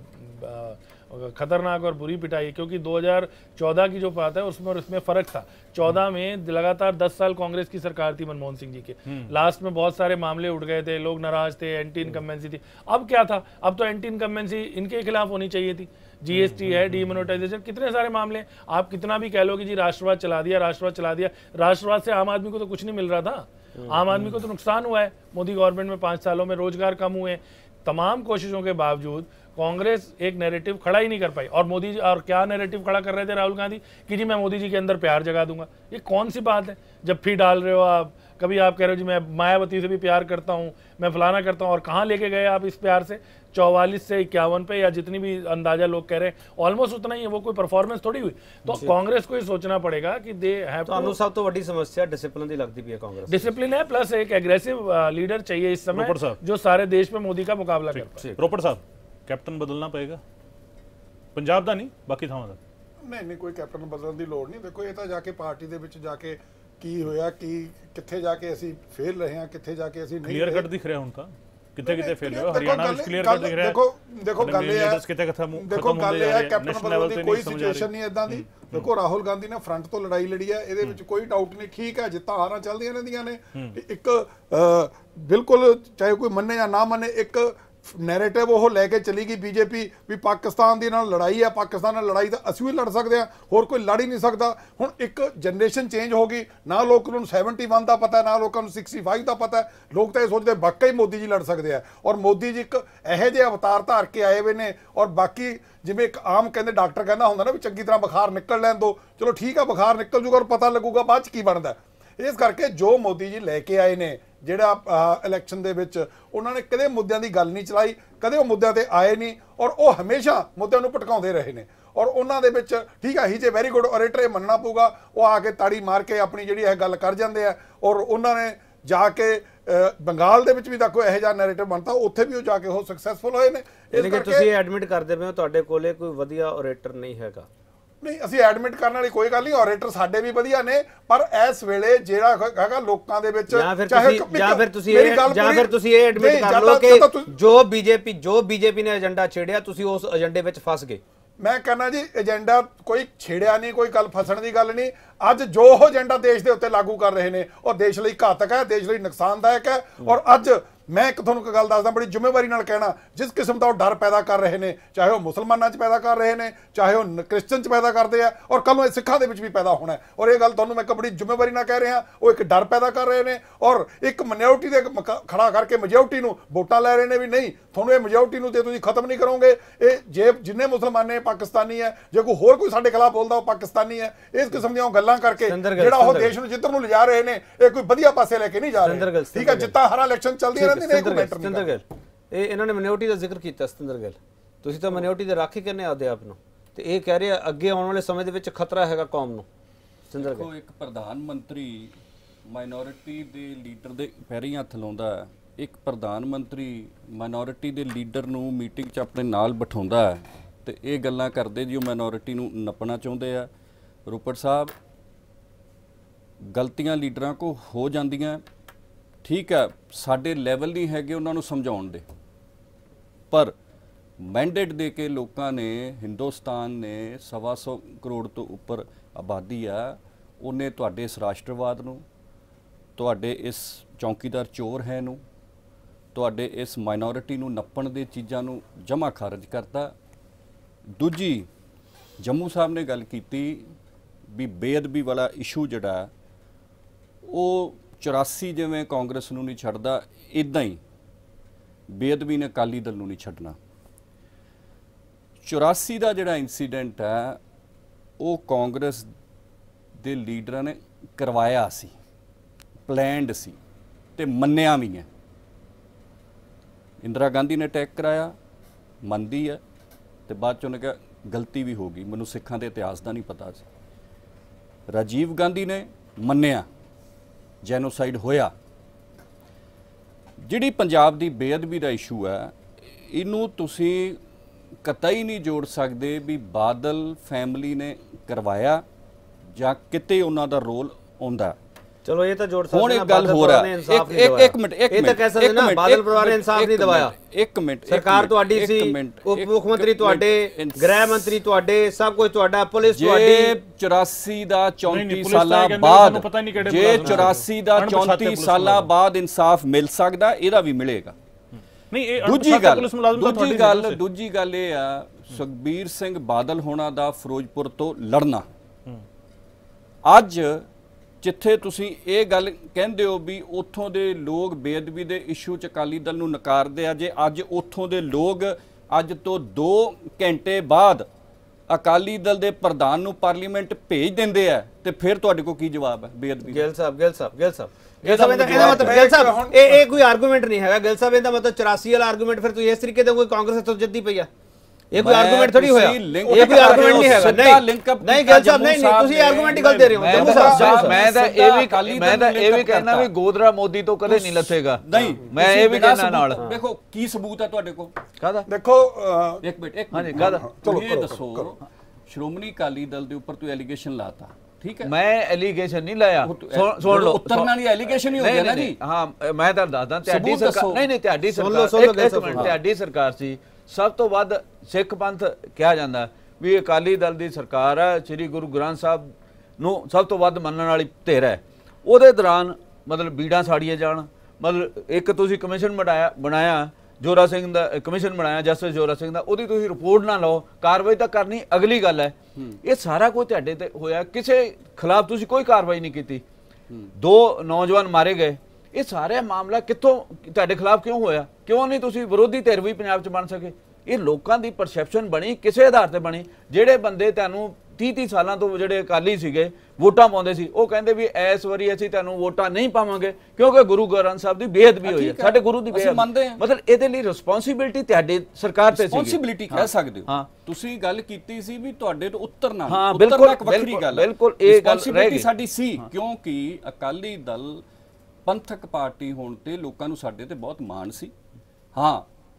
खतरनाक और बुरी पिटाई है, क्योंकि 2014 की जो बात है उसमें और इसमें फर्क था। 14 में लगातार 10 साल कांग्रेस की सरकार थी मनमोहन सिंह जी के, लास्ट में बहुत सारे मामले उठ गए थे, लोग नाराज थे, एंटी इनकम्बेंसी थी। अब क्या था, अब तो एंटी इनकम्बेंसी इनके खिलाफ होनी चाहिए थी। GST है, डीमोनेटाइजेशन, कितने सारे मामले, आप कितना भी कह लो कि जी राष्ट्रवाद चला दिया, राष्ट्रवाद चला दिया, राष्ट्रवाद से आम आदमी को तो कुछ नहीं मिल रहा था, आम आदमी को तो नुकसान हुआ है। मोदी गवर्नमेंट में 5 सालों में रोजगार कम हुए, तमाम कोशिशों के बावजूद कांग्रेस एक नैरेटिव खड़ा ही नहीं कर पाई। और मोदी जी, और क्या नैरेटिव खड़ा कर रहे थे राहुल गांधी कि जी मैं मोदी जी के अंदर प्यार जगा दूंगा। ये कौन सी बात है, जब फी डाल रहे हो आप, कभी आप कह रहे हो जी मैं मायावती से भी प्यार करता हूं, मैं फलाना करता हूं, और कहां लेके गए आप इस प्यार से? 44 से 51 पे, या जितनी भी अंदाजा लोग कह रहे हैं ऑलमोस्ट उतना ही है, वो कोई परफॉर्मेंस थोड़ी हुई। तो कांग्रेस को ही सोचना पड़ेगा कि दे हैव टू। सब तो बड़ी समस्या डिसिप्लिन दी लगती भी है कांग्रेस। डिसिप्लिन है, प्लस एक एग्रेसिव लीडर चाहिए इस समय जो सारे देश में मोदी का मुकाबला कर पाए। रोपड़ साहब, कैप्टन बदलना पड़ेगा पंजाब ਦਾ ਨਹੀਂ ਬਾਕੀ ਥਾਵਾਂ ਦਾ? ਨਹੀਂ ਕੋਈ ਕੈਪਟਨ ਬਦਲਣ ਦੀ ਲੋੜ ਨਹੀਂ। ਦੇਖੋ ਇਹ ਤਾਂ ਜਾ ਕੇ ਪਾਰਟੀ ਦੇ ਵਿੱਚ ਜਾ ਕੇ ਕੀ ਹੋਇਆ, ਕੀ ਕਿੱਥੇ ਜਾ ਕੇ ਅਸੀਂ ਫੇਲ ਰਹੇ ਹਾਂ, ਕਿੱਥੇ ਜਾ ਕੇ ਅਸੀਂ ਨਹੀਂ ਕਲੀਅਰ ਕੱਟ ਦਿਖ ਰਿਹਾ ਹੁਣ ਤਾਂ, ਕਿੱਥੇ ਕਿਤੇ ਫੇਲ ਹੋਇਆ। ਹਰਿਆਣਾ ਵਿੱਚ ਕਲੀਅਰ ਕੱਟ ਦਿਖ ਰਿਹਾ। ਦੇਖੋ ਗੱਲ ਇਹ ਹੈ, ਦੇਖੋ ਗੱਲ ਇਹ ਹੈ ਕੈਪਟਨ ਬਦਲਣ ਦੀ ਕੋਈ ਸਿਚੁਏਸ਼ਨ ਨਹੀਂ ਇਦਾਂ ਦੀ। ਦੇਖੋ ਰਾਹੁਲ ਗਾਂਧੀ ਨੇ ਫਰੰਟ ਤੋਂ ਲੜਾਈ ਲੜੀ ਹੈ, ਇਹਦੇ ਵਿੱਚ ਕੋਈ ਡਾਊਟ ਨਹੀਂ। ਠੀਕ ਹੈ, ਜਿੱਤਾਂ ਹਾਰਾਂ ਚੱਲਦੀਆਂ ਰਹਿੰਦੀਆਂ ਨੇ, ਇੱਕ ਬਿਲਕੁਲ ਚਾਹੇ ਕੋਈ ਮੰਨੇ ਜਾਂ ਨਾ ਮੰਨੇ, ਇੱਕ ਨੈਰੇਟਿਵ ਉਹ ਲੈ ਕੇ ਚਲੀ ਗਈ ਬੀਜੇਪੀ ਵੀ ਪਾਕਿਸਤਾਨ ਦੀ ਨਾਲ ਲੜਾਈ ਹੈ, ਪਾਕਿਸਤਾਨ ਨਾਲ ਲੜਾਈ ਤਾਂ ਅਸੀਂ ਵੀ ਲੜ ਸਕਦੇ ਹਾਂ, ਹੋਰ ਕੋਈ ਲੜ ਹੀ ਨਹੀਂ ਸਕਦਾ। ਹੁਣ ਇੱਕ ਜਨਰੇਸ਼ਨ ਚੇਂਜ ਹੋ ਗਈ, ਨਾ ਲੋਕਾਂ ਨੂੰ 71 ਦਾ ਪਤਾ, ਨਾ ਲੋਕਾਂ ਨੂੰ 65 ਦਾ ਪਤਾ। ਲੋਕ ਤਾਂ ਇਹ ਸੋਚਦੇ ਵਾਕਈ ਮੋਦੀ ਜੀ ਲੜ ਸਕਦੇ ਆ, ਔਰ ਮੋਦੀ ਜੀ ਇੱਕ ਇਹੋ ਜਿਹੇ ਅਵਤਾਰ ਧਾਰ ਕੇ ਆਏ ਹੋਏ ਨੇ। ਔਰ ਬਾਕੀ ਜਿਵੇਂ ਇੱਕ ਆਮ ਕਹਿੰਦੇ ਡਾਕਟਰ ਕਹਿੰਦਾ ਹੁੰਦਾ ਨਾ ਵੀ ਚੰਗੀ ਤਰ੍ਹਾਂ ਬੁਖਾਰ ਨਿਕਲ ਲੈਣ ਦਿਓ, ਚਲੋ ਠੀਕ ਆ ਬੁਖਾਰ ਨਿਕਲ ਜੂਗਾ ਔਰ ਪਤਾ ਲੱਗੂਗਾ ਬਾਅਦ 'ਚ ਕੀ ਬਣਦਾ। ਇਸ ਕਰਕੇ ਜੋ ਮੋਦੀ ਜੀ ਲੈ ਕੇ ਆਏ ਨੇ ਜਿਹੜਾ ਇਲੈਕਸ਼ਨ ਦੇ ਵਿੱਚ, ਉਹਨਾਂ ਨੇ ਕਦੇ ਮੁੱਦਿਆਂ ਦੀ ਗੱਲ ਨਹੀਂ ਚਲਾਈ, ਕਦੇ ਉਹ ਮੁੱਦਿਆਂ ਤੇ ਆਏ ਨਹੀਂ, ਔਰ ਉਹ ਹਮੇਸ਼ਾ ਮੁੱਦਿਆਂ ਨੂੰ ਭਟਕਾਉਂਦੇ ਰਹੇ ਨੇ। ਔਰ ਉਹਨਾਂ ਦੇ ਵਿੱਚ ਠੀਕ ਹੈ, ਹੀ ਜੇ ਵੈਰੀ ਗੁੱਡ ਔਰੇਟਰ, ਇਹ ਮੰਨਣਾ ਪਊਗਾ। ਉਹ ਆ ਕੇ ਤਾੜੀ ਮਾਰ ਕੇ ਆਪਣੀ ਜਿਹੜੀ ਇਹ ਗੱਲ ਕਰ ਜਾਂਦੇ ਆ। ਔਰ ਉਹਨਾਂ ਨੇ ਜਾ ਕੇ ਬੰਗਾਲ ਦੇ ਵਿੱਚ ਵੀ ਦੇਖੋ ਇਹੋ ਜਿਹਾ ਨੈਰੇਟਿਵ ਬਣਤਾ, ਉੱਥੇ ਵੀ ਉਹ ਜਾ ਕੇ ਉਹ ਸਕਸੈਸਫੁਲ ਹੋਏ ਨੇ। ਇਸ ਕਰਕੇ ਤੁਸੀਂ ਐਡਮਿਟ ਕਰਦੇ ਪਏ ਹੋ ਤੁਹਾਡੇ ਕੋਲੇ ਕੋਈ ਵਧੀਆ ਔਰੇਟਰ ਨਹੀਂ ਹੈਗਾ? ਨਹੀਂ, ਅਸੀਂ ਐਡਮਿਟ ਕਰਨ ਵਾਲੀ ਕੋਈ ਗੱਲ ਨਹੀਂ, ਔਰੇਟਰ ਸਾਡੇ ਵੀ ਵਧੀਆ ਨੇ, ਪਰ ਇਸ ਵੇਲੇ ਜਿਹੜਾ ਹੈਗਾ ਲੋਕਾਂ ਦੇ ਵਿੱਚ ਜਾਂ ਫਿਰ ਤੁਸੀਂ ਇਹ ਐਡਮਿਟ ਕਰ ਲਓ ਕਿ ਜੋ ਬੀਜੇਪੀ ਨੇ ਏਜੰਡਾ ਛੇੜਿਆ ਤੁਸੀਂ ਉਸ ਏਜੰਡੇ ਵਿੱਚ ਫਸ ਗਏ। ਮੈਂ ਕਹਿੰਦਾ ਜੀ ਏਜੰਡਾ ਕੋਈ ਛੇੜਿਆ ਨਹੀਂ, ਕੋਈ ਗੱਲ ਫਸਣ ਦੀ ਗੱਲ ਨਹੀਂ। ਅੱਜ ਜੋ ਉਹ ਏਜੰਡਾ ਦੇਸ਼ ਦੇ ਉੱਤੇ ਲਾਗੂ ਕਰ ਰਹੇ ਨੇ ਉਹ ਦੇਸ਼ ਲਈ ਘਾਤਕ ਹੈ, ਦੇਸ਼ ਲਈ ਨੁਕਸਾਨਦਾਇਕ ਹੈ। ਔਰ ਅੱਜ ਮੈਂ ਇੱਕ ਤੁਹਾਨੂੰ ਇੱਕ ਗੱਲ ਦੱਸਦਾ ਬੜੀ ਜ਼ਿੰਮੇਵਾਰੀ ਨਾਲ ਕਹਿਣਾ, ਜਿਸ ਕਿਸਮ ਦਾ ਉਹ ਡਰ ਪੈਦਾ ਕਰ ਰਹੇ ਨੇ, ਚਾਹੇ ਉਹ ਮੁਸਲਮਾਨਾਂ 'ਚ ਪੈਦਾ ਕਰ ਰਹੇ ਨੇ, ਚਾਹੇ ਉਹ ਕ੍ਰਿਸਚਨ 'ਚ ਪੈਦਾ ਕਰਦੇ ਆ, ਔਰ ਕੱਲ੍ਹ ਨੂੰ ਇਹ ਸਿੱਖਾਂ ਦੇ ਵਿੱਚ ਵੀ ਪੈਦਾ ਹੋਣਾ। ਔਰ ਇਹ ਗੱਲ ਤੁਹਾਨੂੰ ਮੈਂ ਇੱਕ ਬੜੀ ਜ਼ਿੰਮੇਵਾਰੀ ਨਾਲ ਕਹਿ ਰਿਹਾ, ਉਹ ਇੱਕ ਡਰ ਪੈਦਾ ਕਰ ਰਹੇ ਨੇ ਔਰ ਇੱਕ ਮਾਈਨੋਰਿਟੀ ਦੇ ਖੜਾ ਕਰਕੇ ਮੈਜੋਰਟੀ ਨੂੰ ਵੋਟਾਂ ਲੈ ਰਹੇ ਨੇ ਵੀ ਨਹੀਂ ਤੁਹਾਨੂੰ ਇਹ ਮੈਜੋਰਟੀ ਨੂੰ ਤੇ ਤੁਸੀਂ ਖਤਮ ਨਹੀਂ ਕਰੋਗੇ। ਇਹ ਜੇ ਜਿੰਨੇ ਮੁਸਲਮਾਨ ਨੇ ਪਾਕਿਸਤਾਨੀ ਹੈ, ਜੇ ਕੋਈ ਹੋਰ ਕੋਈ ਸਾਡੇ ਖਿਲਾਫ ਬੋਲਦਾ ਉਹ ਪਾਕਿਸਤਾਨੀ ਹੈ। ਇਸ ਕਿਸਮ ਦੀਆਂ ਗੱਲਾਂ ਕਰਕੇ ਜਿਹੜਾ ਉਹ ਦੇਸ਼ ਨੂੰ ਜਿੱਧਰ ਨੂੰ ਲਿਜਾ ਰਹੇ ਨੇ, ਇਹ ਕੋਈ ਵਧੀਆ ਪਾਸੇ ਲੈ ਕੇ ਨਹੀਂ ਜਾ ਰਹੇ। ਠੀਕ ਹੈ, ਜਿੱਤਾਂ ਹਰ ਇਲੈਕਸ਼ਨ ਚੱਲਦੀਆਂ ਰਹਿੰਦੀਆਂ ਨੇ। ਸਤਿੰਦਰ ਗਿੱਲ, ਇਹ ਇਹਨਾਂ ਨੇ ਮਿਨੋਰਟੀ ਦਾ ਜ਼ਿਕਰ ਕੀਤਾ। ਸਤਿੰਦਰ ਗਿੱਲ, ਤੁਸੀਂ ਤਾਂ ਮਿਨੋਰਟੀ ਦੇ ਰਾਖੀ ਕਰਨੇ ਆਦੇ ਆਪ ਨੂੰ, ਤੇ ਇਹ ਕਹਿ ਰਹੇ ਅੱਗੇ ਆਉਣ ਵਾਲੇ ਸਮੇਂ ਦੇ ਵਿੱਚ ਖਤਰਾ ਹੈਗਾ ਕੌਮ ਨੂੰ। ਸਤਿੰਦਰ ਗਿੱਲ, ਇੱਕ ਪ੍ਰਧਾਨ ਮੰਤਰੀ ਮਾਈਨੋਰਿਟੀ ਦੇ ਲੀਡਰ ਦੇ ਪੈਰੀਂ ਹੱਥ ਲਾਉਂਦਾ ਹੈ, ਇੱਕ ਪ੍ਰਧਾਨ ਮੰਤਰੀ ਮਾਈਨੋਰਿਟੀ ਦੇ ਲੀਡਰ ਨੂੰ ਮੀਟਿੰਗ 'ਚ ਆਪਣੇ ਨਾਲ ਬਿਠਾਉਂਦਾ ਹੈ ਤੇ ਇਹ ਗੱਲਾਂ ਕਰਦੇ ਜੀ ਉਹ ਮਾਈਨੋਰਿਟੀ ਨੂੰ ਨੱਪਣਾ ਚਾਹੁੰਦੇ ਆ। ਰੋਪੜ ਸਾਹਿਬ, ਗਲਤੀਆਂ ਲੀਡਰਾਂ ਕੋ ਹੋ ਜਾਂਦੀਆਂ, ਠੀਕ ਹੈ, ਸਾਡੇ ਲੈਵਲ ਨਹੀਂ ਹੈਗੇ ਉਹਨਾਂ ਨੂੰ ਸਮਝਾਉਣ ਦੇ, ਪਰ ਮੈਂਡੇਟ ਦੇ ਕੇ ਲੋਕਾਂ ਨੇ, ਹਿੰਦੁਸਤਾਨ ਨੇ 125 ਕਰੋੜ ਤੋਂ ਉੱਪਰ ਆਬਾਦੀ ਆ, ਉਹਨੇ ਤੁਹਾਡੇ ਇਸ ਰਾਸ਼ਟਰਵਾਦ ਨੂੰ, ਤੁਹਾਡੇ ਇਸ ਚੌਂਕੀਦਾਰ ਚੋਰ ਹੈ ਨੂੰ, ਤੁਹਾਡੇ ਇਸ ਮਾਈਨੋਰਿਟੀ ਨੂੰ ਨੱਪਣ ਦੇ ਚੀਜ਼ਾਂ ਨੂੰ ਜਮ੍ਹਾਂ ਖਾਰਜ ਕਰਤਾ। ਦੂਜੀ, ਜੰਮੂ ਸਾਹਿਬ ਨੇ ਗੱਲ ਕੀਤੀ ਵੀ ਬੇਅਦਬੀ ਵਾਲਾ ਇਸ਼ੂ ਜਿਹੜਾ ਉਹ 84 ਜਿਵੇਂ ਕਾਂਗਰਸ ਨੂੰ ਨਹੀਂ ਛੱਡਦਾ, ਇਦਾਂ ਹੀ ਬੇਅਦਬੀ ਨੇ ਅਕਾਲੀ ਦਲ ਨੂੰ ਨਹੀਂ ਛੱਡਣਾ। 84 ਦਾ ਜਿਹੜਾ ਇਨਸੀਡੈਂਟ ਹੈ ਉਹ ਕਾਂਗਰਸ ਦੇ ਲੀਡਰਾਂ ਨੇ ਕਰਵਾਇਆ ਸੀ, ਪਲੈਨਡ ਸੀ ਤੇ ਮੰਨਿਆ ਵੀ ਹੈ। ਇੰਦਰਾ ਗਾਂਧੀ ਨੇ ਅਟੈਕ ਕਰਾਇਆ, ਮੰਨਦੀ ਹੈ, ਤੇ ਬਾਅਦ 'ਚ ਉਹਨੇ ਕਿਹਾ ਗਲਤੀ ਵੀ ਹੋ ਗਈ, ਮੈਨੂੰ ਸਿੱਖਾਂ ਦੇ ਇਤਿਹਾਸ ਦਾ ਨਹੀਂ ਪਤਾ ਸੀ। ਰਾਜੀਵ ਗਾਂਧੀ ਨੇ ਮੰਨਿਆ ਜੈਨੋਸਾਈਡ ਹੋਇਆ। ਜਿਹੜੀ ਪੰਜਾਬ ਦੀ ਬੇਅਦਬੀ ਦਾ ਇਸ਼ੂ ਹੈ, ਇਹਨੂੰ ਤੁਸੀਂ ਕਤਈ ਨਹੀਂ ਜੋੜ ਸਕਦੇ ਵੀ ਬਾਦਲ ਫੈਮਿਲੀ ਨੇ ਕਰਵਾਇਆ ਜਾਂ ਕਿਤੇ ਉਹਨਾਂ ਦਾ ਰੋਲ ਆਉਂਦਾ। ਚਲੋ ਇਹ ਤਾਂ ਜੋੜ ਸਕਦੇ ਹੁਣ ਇੱਕ ਗੱਲ ਹੋਰ ਹੈ, ਇੱਕ ਮਿੰਟ ਇਹ ਤਾਂ ਕਹਿ ਸਕਦੇ ਨਾ ਬਾਦਲ ਪਰਿਵਾਰ ਨੇ ਇਨਸਾਫ ਨਹੀਂ ਦਿਵਾਇਆ। ਇੱਕ ਮਿੰਟ, ਸਰਕਾਰ ਤੁਹਾਡੀ ਸੀ, ਉਪ ਮੁੱਖ ਮੰਤਰੀ ਤੁਹਾਡੇ, ਗ੍ਰਹਿ ਮੰਤਰੀ ਤੁਹਾਡੇ, ਸਭ ਕੁਝ ਤੁਹਾਡਾ, ਪੁਲਿਸ ਤੁਹਾਡੀ। 84 ਦਾ 34 ਸਾਲਾਂ ਬਾਅਦ, ਜੇ 84 ਦਾ 34 ਸਾਲਾਂ ਬਾਅਦ ਇਨਸਾਫ ਮਿਲ ਸਕਦਾ, ਇਹਦਾ ਵੀ ਮਿਲੇਗਾ। ਦੂਜੀ ਗੱਲ ਇਹ ਆ, ਸੁਖਬੀਰ ਸਿੰਘ ਬਾਦਲ ਹੋਣਾ ਦਾ ਫਿਰੋਜ਼ਪੁਰ ਤੋਂ ਲੜਨਾ, ਅੱਜ ਜਿੱਥੇ ਤੁਸੀਂ ਇਹ ਗੱਲ ਕਹਿੰਦੇ ਹੋ ਵੀ ਉੱਥੋਂ ਦੇ ਲੋਕ ਬੇਅਦਬੀ ਦੇ ਇਸ਼ੂ 'ਚ ਅਕਾਲੀ ਦਲ ਨੂੰ ਨਕਾਰਦੇ ਆ, ਜੇ ਅੱਜ ਉੱਥੋਂ ਦੇ ਲੋਕ ਅੱਜ ਤੋਂ 2 ਘੰਟੇ ਬਾਅਦ ਅਕਾਲੀ ਦਲ ਦੇ ਪ੍ਰਧਾਨ ਨੂੰ ਪਾਰਲੀਮੈਂਟ ਭੇਜ ਦਿੰਦੇ ਆ, ਤੇ ਫਿਰ ਤੁਹਾਡੇ ਕੋਲ ਕੀ ਜਵਾਬ ਹੈ ਬੇਅਦਬੀ? ਗਿੱਲ ਸਾਹਿਬ ਇਹਦਾ ਮਤਲਬ ਗਿੱਲ ਸਾਹਿਬ ਇਹ ਕੋਈ ਆਰਗੂਮੈਂਟ ਨਹੀਂ ਹੈਗਾ। ਗਿੱਲ ਸਾਹਿਬ ਇਹਦਾ ਮਤਲਬ 84 ਵਾਲਾ ਆਰਗੂਮੈਂਟ ਫਿਰ ਤੁਸੀਂ ਇਸ ਤਰੀਕੇ ਦਾ ਕੋਈ ਕਾਂਗਰਸ ਤੋਂ ਜਿੱਦੀ ਪਈ ਆ, ਇਹ ਕੋਈ ਆਰਗੂਮੈਂਟ ਥੋੜੀ ਹੋਇਆ, ਇਹ ਕੋਈ ਆਰਗੂਮੈਂਟ ਨਹੀਂ ਹੈਗਾ। ਨਹੀਂ ਗਿੱਲ ਸਾਹਿਬ, ਨਹੀਂ ਤੁਸੀਂ ਆਰਗੂਮੈਂਟ ਹੀ ਗਲਤ ਦੇ ਰਹੇ ਹੋ। ਜੰਮੂ ਸਾਹਿਬ ਮੈਂ ਤਾਂ ਇਹ ਵੀ ਕਹਿਣਾ ਵੀ ਗੋਦਰਾ ਮੋਦੀ ਤੋਂ ਕਦੇ ਨਹੀਂ ਲੱਥੇਗਾ। ਨਹੀਂ, ਮੈਂ ਇਹ ਵੀ ਕਹਿਣਾ ਨਾਲ। ਦੇਖੋ ਕੀ ਸਬੂਤ ਹੈ ਤੁਹਾਡੇ ਕੋਲ? ਕਾਹਦਾ? ਦੇਖੋ ਇੱਕ ਮਿੰਟ ਹਾਂਜੀ, ਕਾਹਦਾ? ਇਹ ਦੱਸੋ, ਸ਼੍ਰੋਮਣੀ ਅਕਾਲੀ ਦਲ ਦੇ ਉੱਪਰ ਤੂੰ ਐਲੀਗੇਸ਼ਨ ਲਾਤਾ, ਠੀਕ ਹੈ? ਮੈਂ ਐਲੀਗੇਸ਼ਨ ਨਹੀਂ ਲਾਇਆ, ਸੁਣ ਲਓ। ਉੱਤਰ ਨਾਲ ਹੀ ਐਲੀਗੇਸ਼ਨ ਹੀ ਹੋ ਗਿਆ ਨਾ ਜੀ। ਹਾਂ, ਮੈਂ ਤਾਂ ਦੱਸਦਾ ਤੁਹਾਡੀ ਸਰਕਾਰ, ਨਹੀਂ ਤੁਹਾਡੀ ਸਰਕਾਰ, ਤੁਹਾਡੀ ਸਰਕਾਰ ਸੀ, ਸਭ ਤੋਂ ਵੱਧ ਸਿੱਖ ਪੰਥ ਕਿਹਾ ਜਾਂਦਾ ਵੀ ਅਕਾਲੀ ਦਲ ਦੀ ਸਰਕਾਰ ਹੈ, ਸ੍ਰੀ ਗੁਰੂ ਗ੍ਰੰਥ ਸਾਹਿਬ ਨੂੰ ਸਭ ਤੋਂ ਵੱਧ ਮੰਨਣ ਵਾਲੀ ਧਿਰ ਹੈ। ਉਹਦੇ ਦੌਰਾਨ ਮਤਲਬ ਬੀੜਾਂ ਸਾੜੀਏ ਜਾਣ, ਮਤਲਬ ਇੱਕ ਤੁਸੀਂ ਕਮਿਸ਼ਨ ਬਣਾਇਆ ਜੋਰਾ ਸਿੰਘ ਦਾ, ਕਮਿਸ਼ਨ ਬਣਾਇਆ ਜਸਟਿਸ ਜੋਰਾ ਸਿੰਘ ਦਾ, ਉਹਦੀ ਤੁਸੀਂ ਰਿਪੋਰਟ ਨਾ ਲਓ, ਕਾਰਵਾਈ ਤਾਂ ਕਰਨੀ ਅਗਲੀ ਗੱਲ ਹੈ। ਇਹ ਸਾਰਾ ਕੁਝ ਤੁਹਾਡੇ ਤੇ ਹੋਇਆ, ਕਿਸੇ ਖਿਲਾਫ ਤੁਸੀਂ ਕੋਈ ਕਾਰਵਾਈ ਨਹੀਂ ਕੀਤੀ, 2 ਨੌਜਵਾਨ ਮਾਰੇ ਗਏ। ਇਹ ਸਾਰਾ ਮਾਮਲਾ ਕਿੱਥੋਂ ਤੁਹਾਡੇ ਖਿਲਾਫ ਕਿਉਂ ਹੋਇਆ? ਕਿਉਂ ਨਹੀਂ ਤੁਸੀਂ ਵਿਰੋਧੀ ਧਿਰ ਵੀ ਪੰਜਾਬ 'ਚ ਬਣ ਸਕੇ? ਇਹ ਲੋਕਾਂ ਦੀ ਪਰਸੈਪਸ਼ਨ ਬਣੀ, ਕਿਸੇ ਆਧਾਰ ਤੇ ਬਣੀ। ਜਿਹੜੇ ਬੰਦੇ ਤੁਹਾਨੂੰ 30 ਸਾਲਾਂ ਤੋਂ ਜਿਹੜੇ ਅਕਾਲੀ ਸੀਗੇ ਵੋਟਾਂ ਪਾਉਂਦੇ ਸੀ, ਉਹ ਕਹਿੰਦੇ ਵੀ ਇਸ ਵਾਰੀ ਅਸੀਂ ਤੁਹਾਨੂੰ ਵੋਟਾਂ ਨਹੀਂ ਪਾਵਾਂਗੇ ਕਿਉਂਕਿ ਗੁਰੂ ਗ੍ਰੰਥ ਸਾਹਿਬ ਦੀ ਬੇਅਦਬੀ ਹੋਈ ਹੈ, ਸਾਡੇ ਗੁਰੂ ਦੀ ਬੇਅਦਬੀ। ਮਤਲਬ ਇਹਦੇ ਲਈ ਰਿਸਪੌਂਸਿਬਿਲਿਟੀ ਤੁਹਾਡੀ ਸਰਕਾਰ ਤੇ ਸੀ। ਰਿਸਪੌਂਸਿਬਿਲਿਟੀ ਕਹਿ ਸਕਦੇ ਹੋ। ਤੁਸੀਂ ਗੱਲ ਕੀਤੀ ਸੀ ਵੀ ਤੁਹਾਡੇ ਤੋਂ ਉਤਰਨਾ, ਹਾਂ ਬਿਲਕੁਲ ਇੱਕ ਵੱਖਰੀ ਗੱਲ ਹੈ, ਬਿਲਕੁਲ ਇਹ ਗੱਲ ਰਿਸਪੌਂਸਿਬਿਲਿਟੀ ਸਾਡੀ ਸੀ, ਕਿਉਂਕਿ ਅਕਾਲੀ ਦਲ ਪੰਥਕ ਪਾਰਟੀ ਹੋਣ ਤੇ ਲੋਕਾਂ ਨੂੰ ਸਾਡੇ ਤੇ ਬਹੁਤ ਮਾਣ ਸੀ। ਹਾਂ,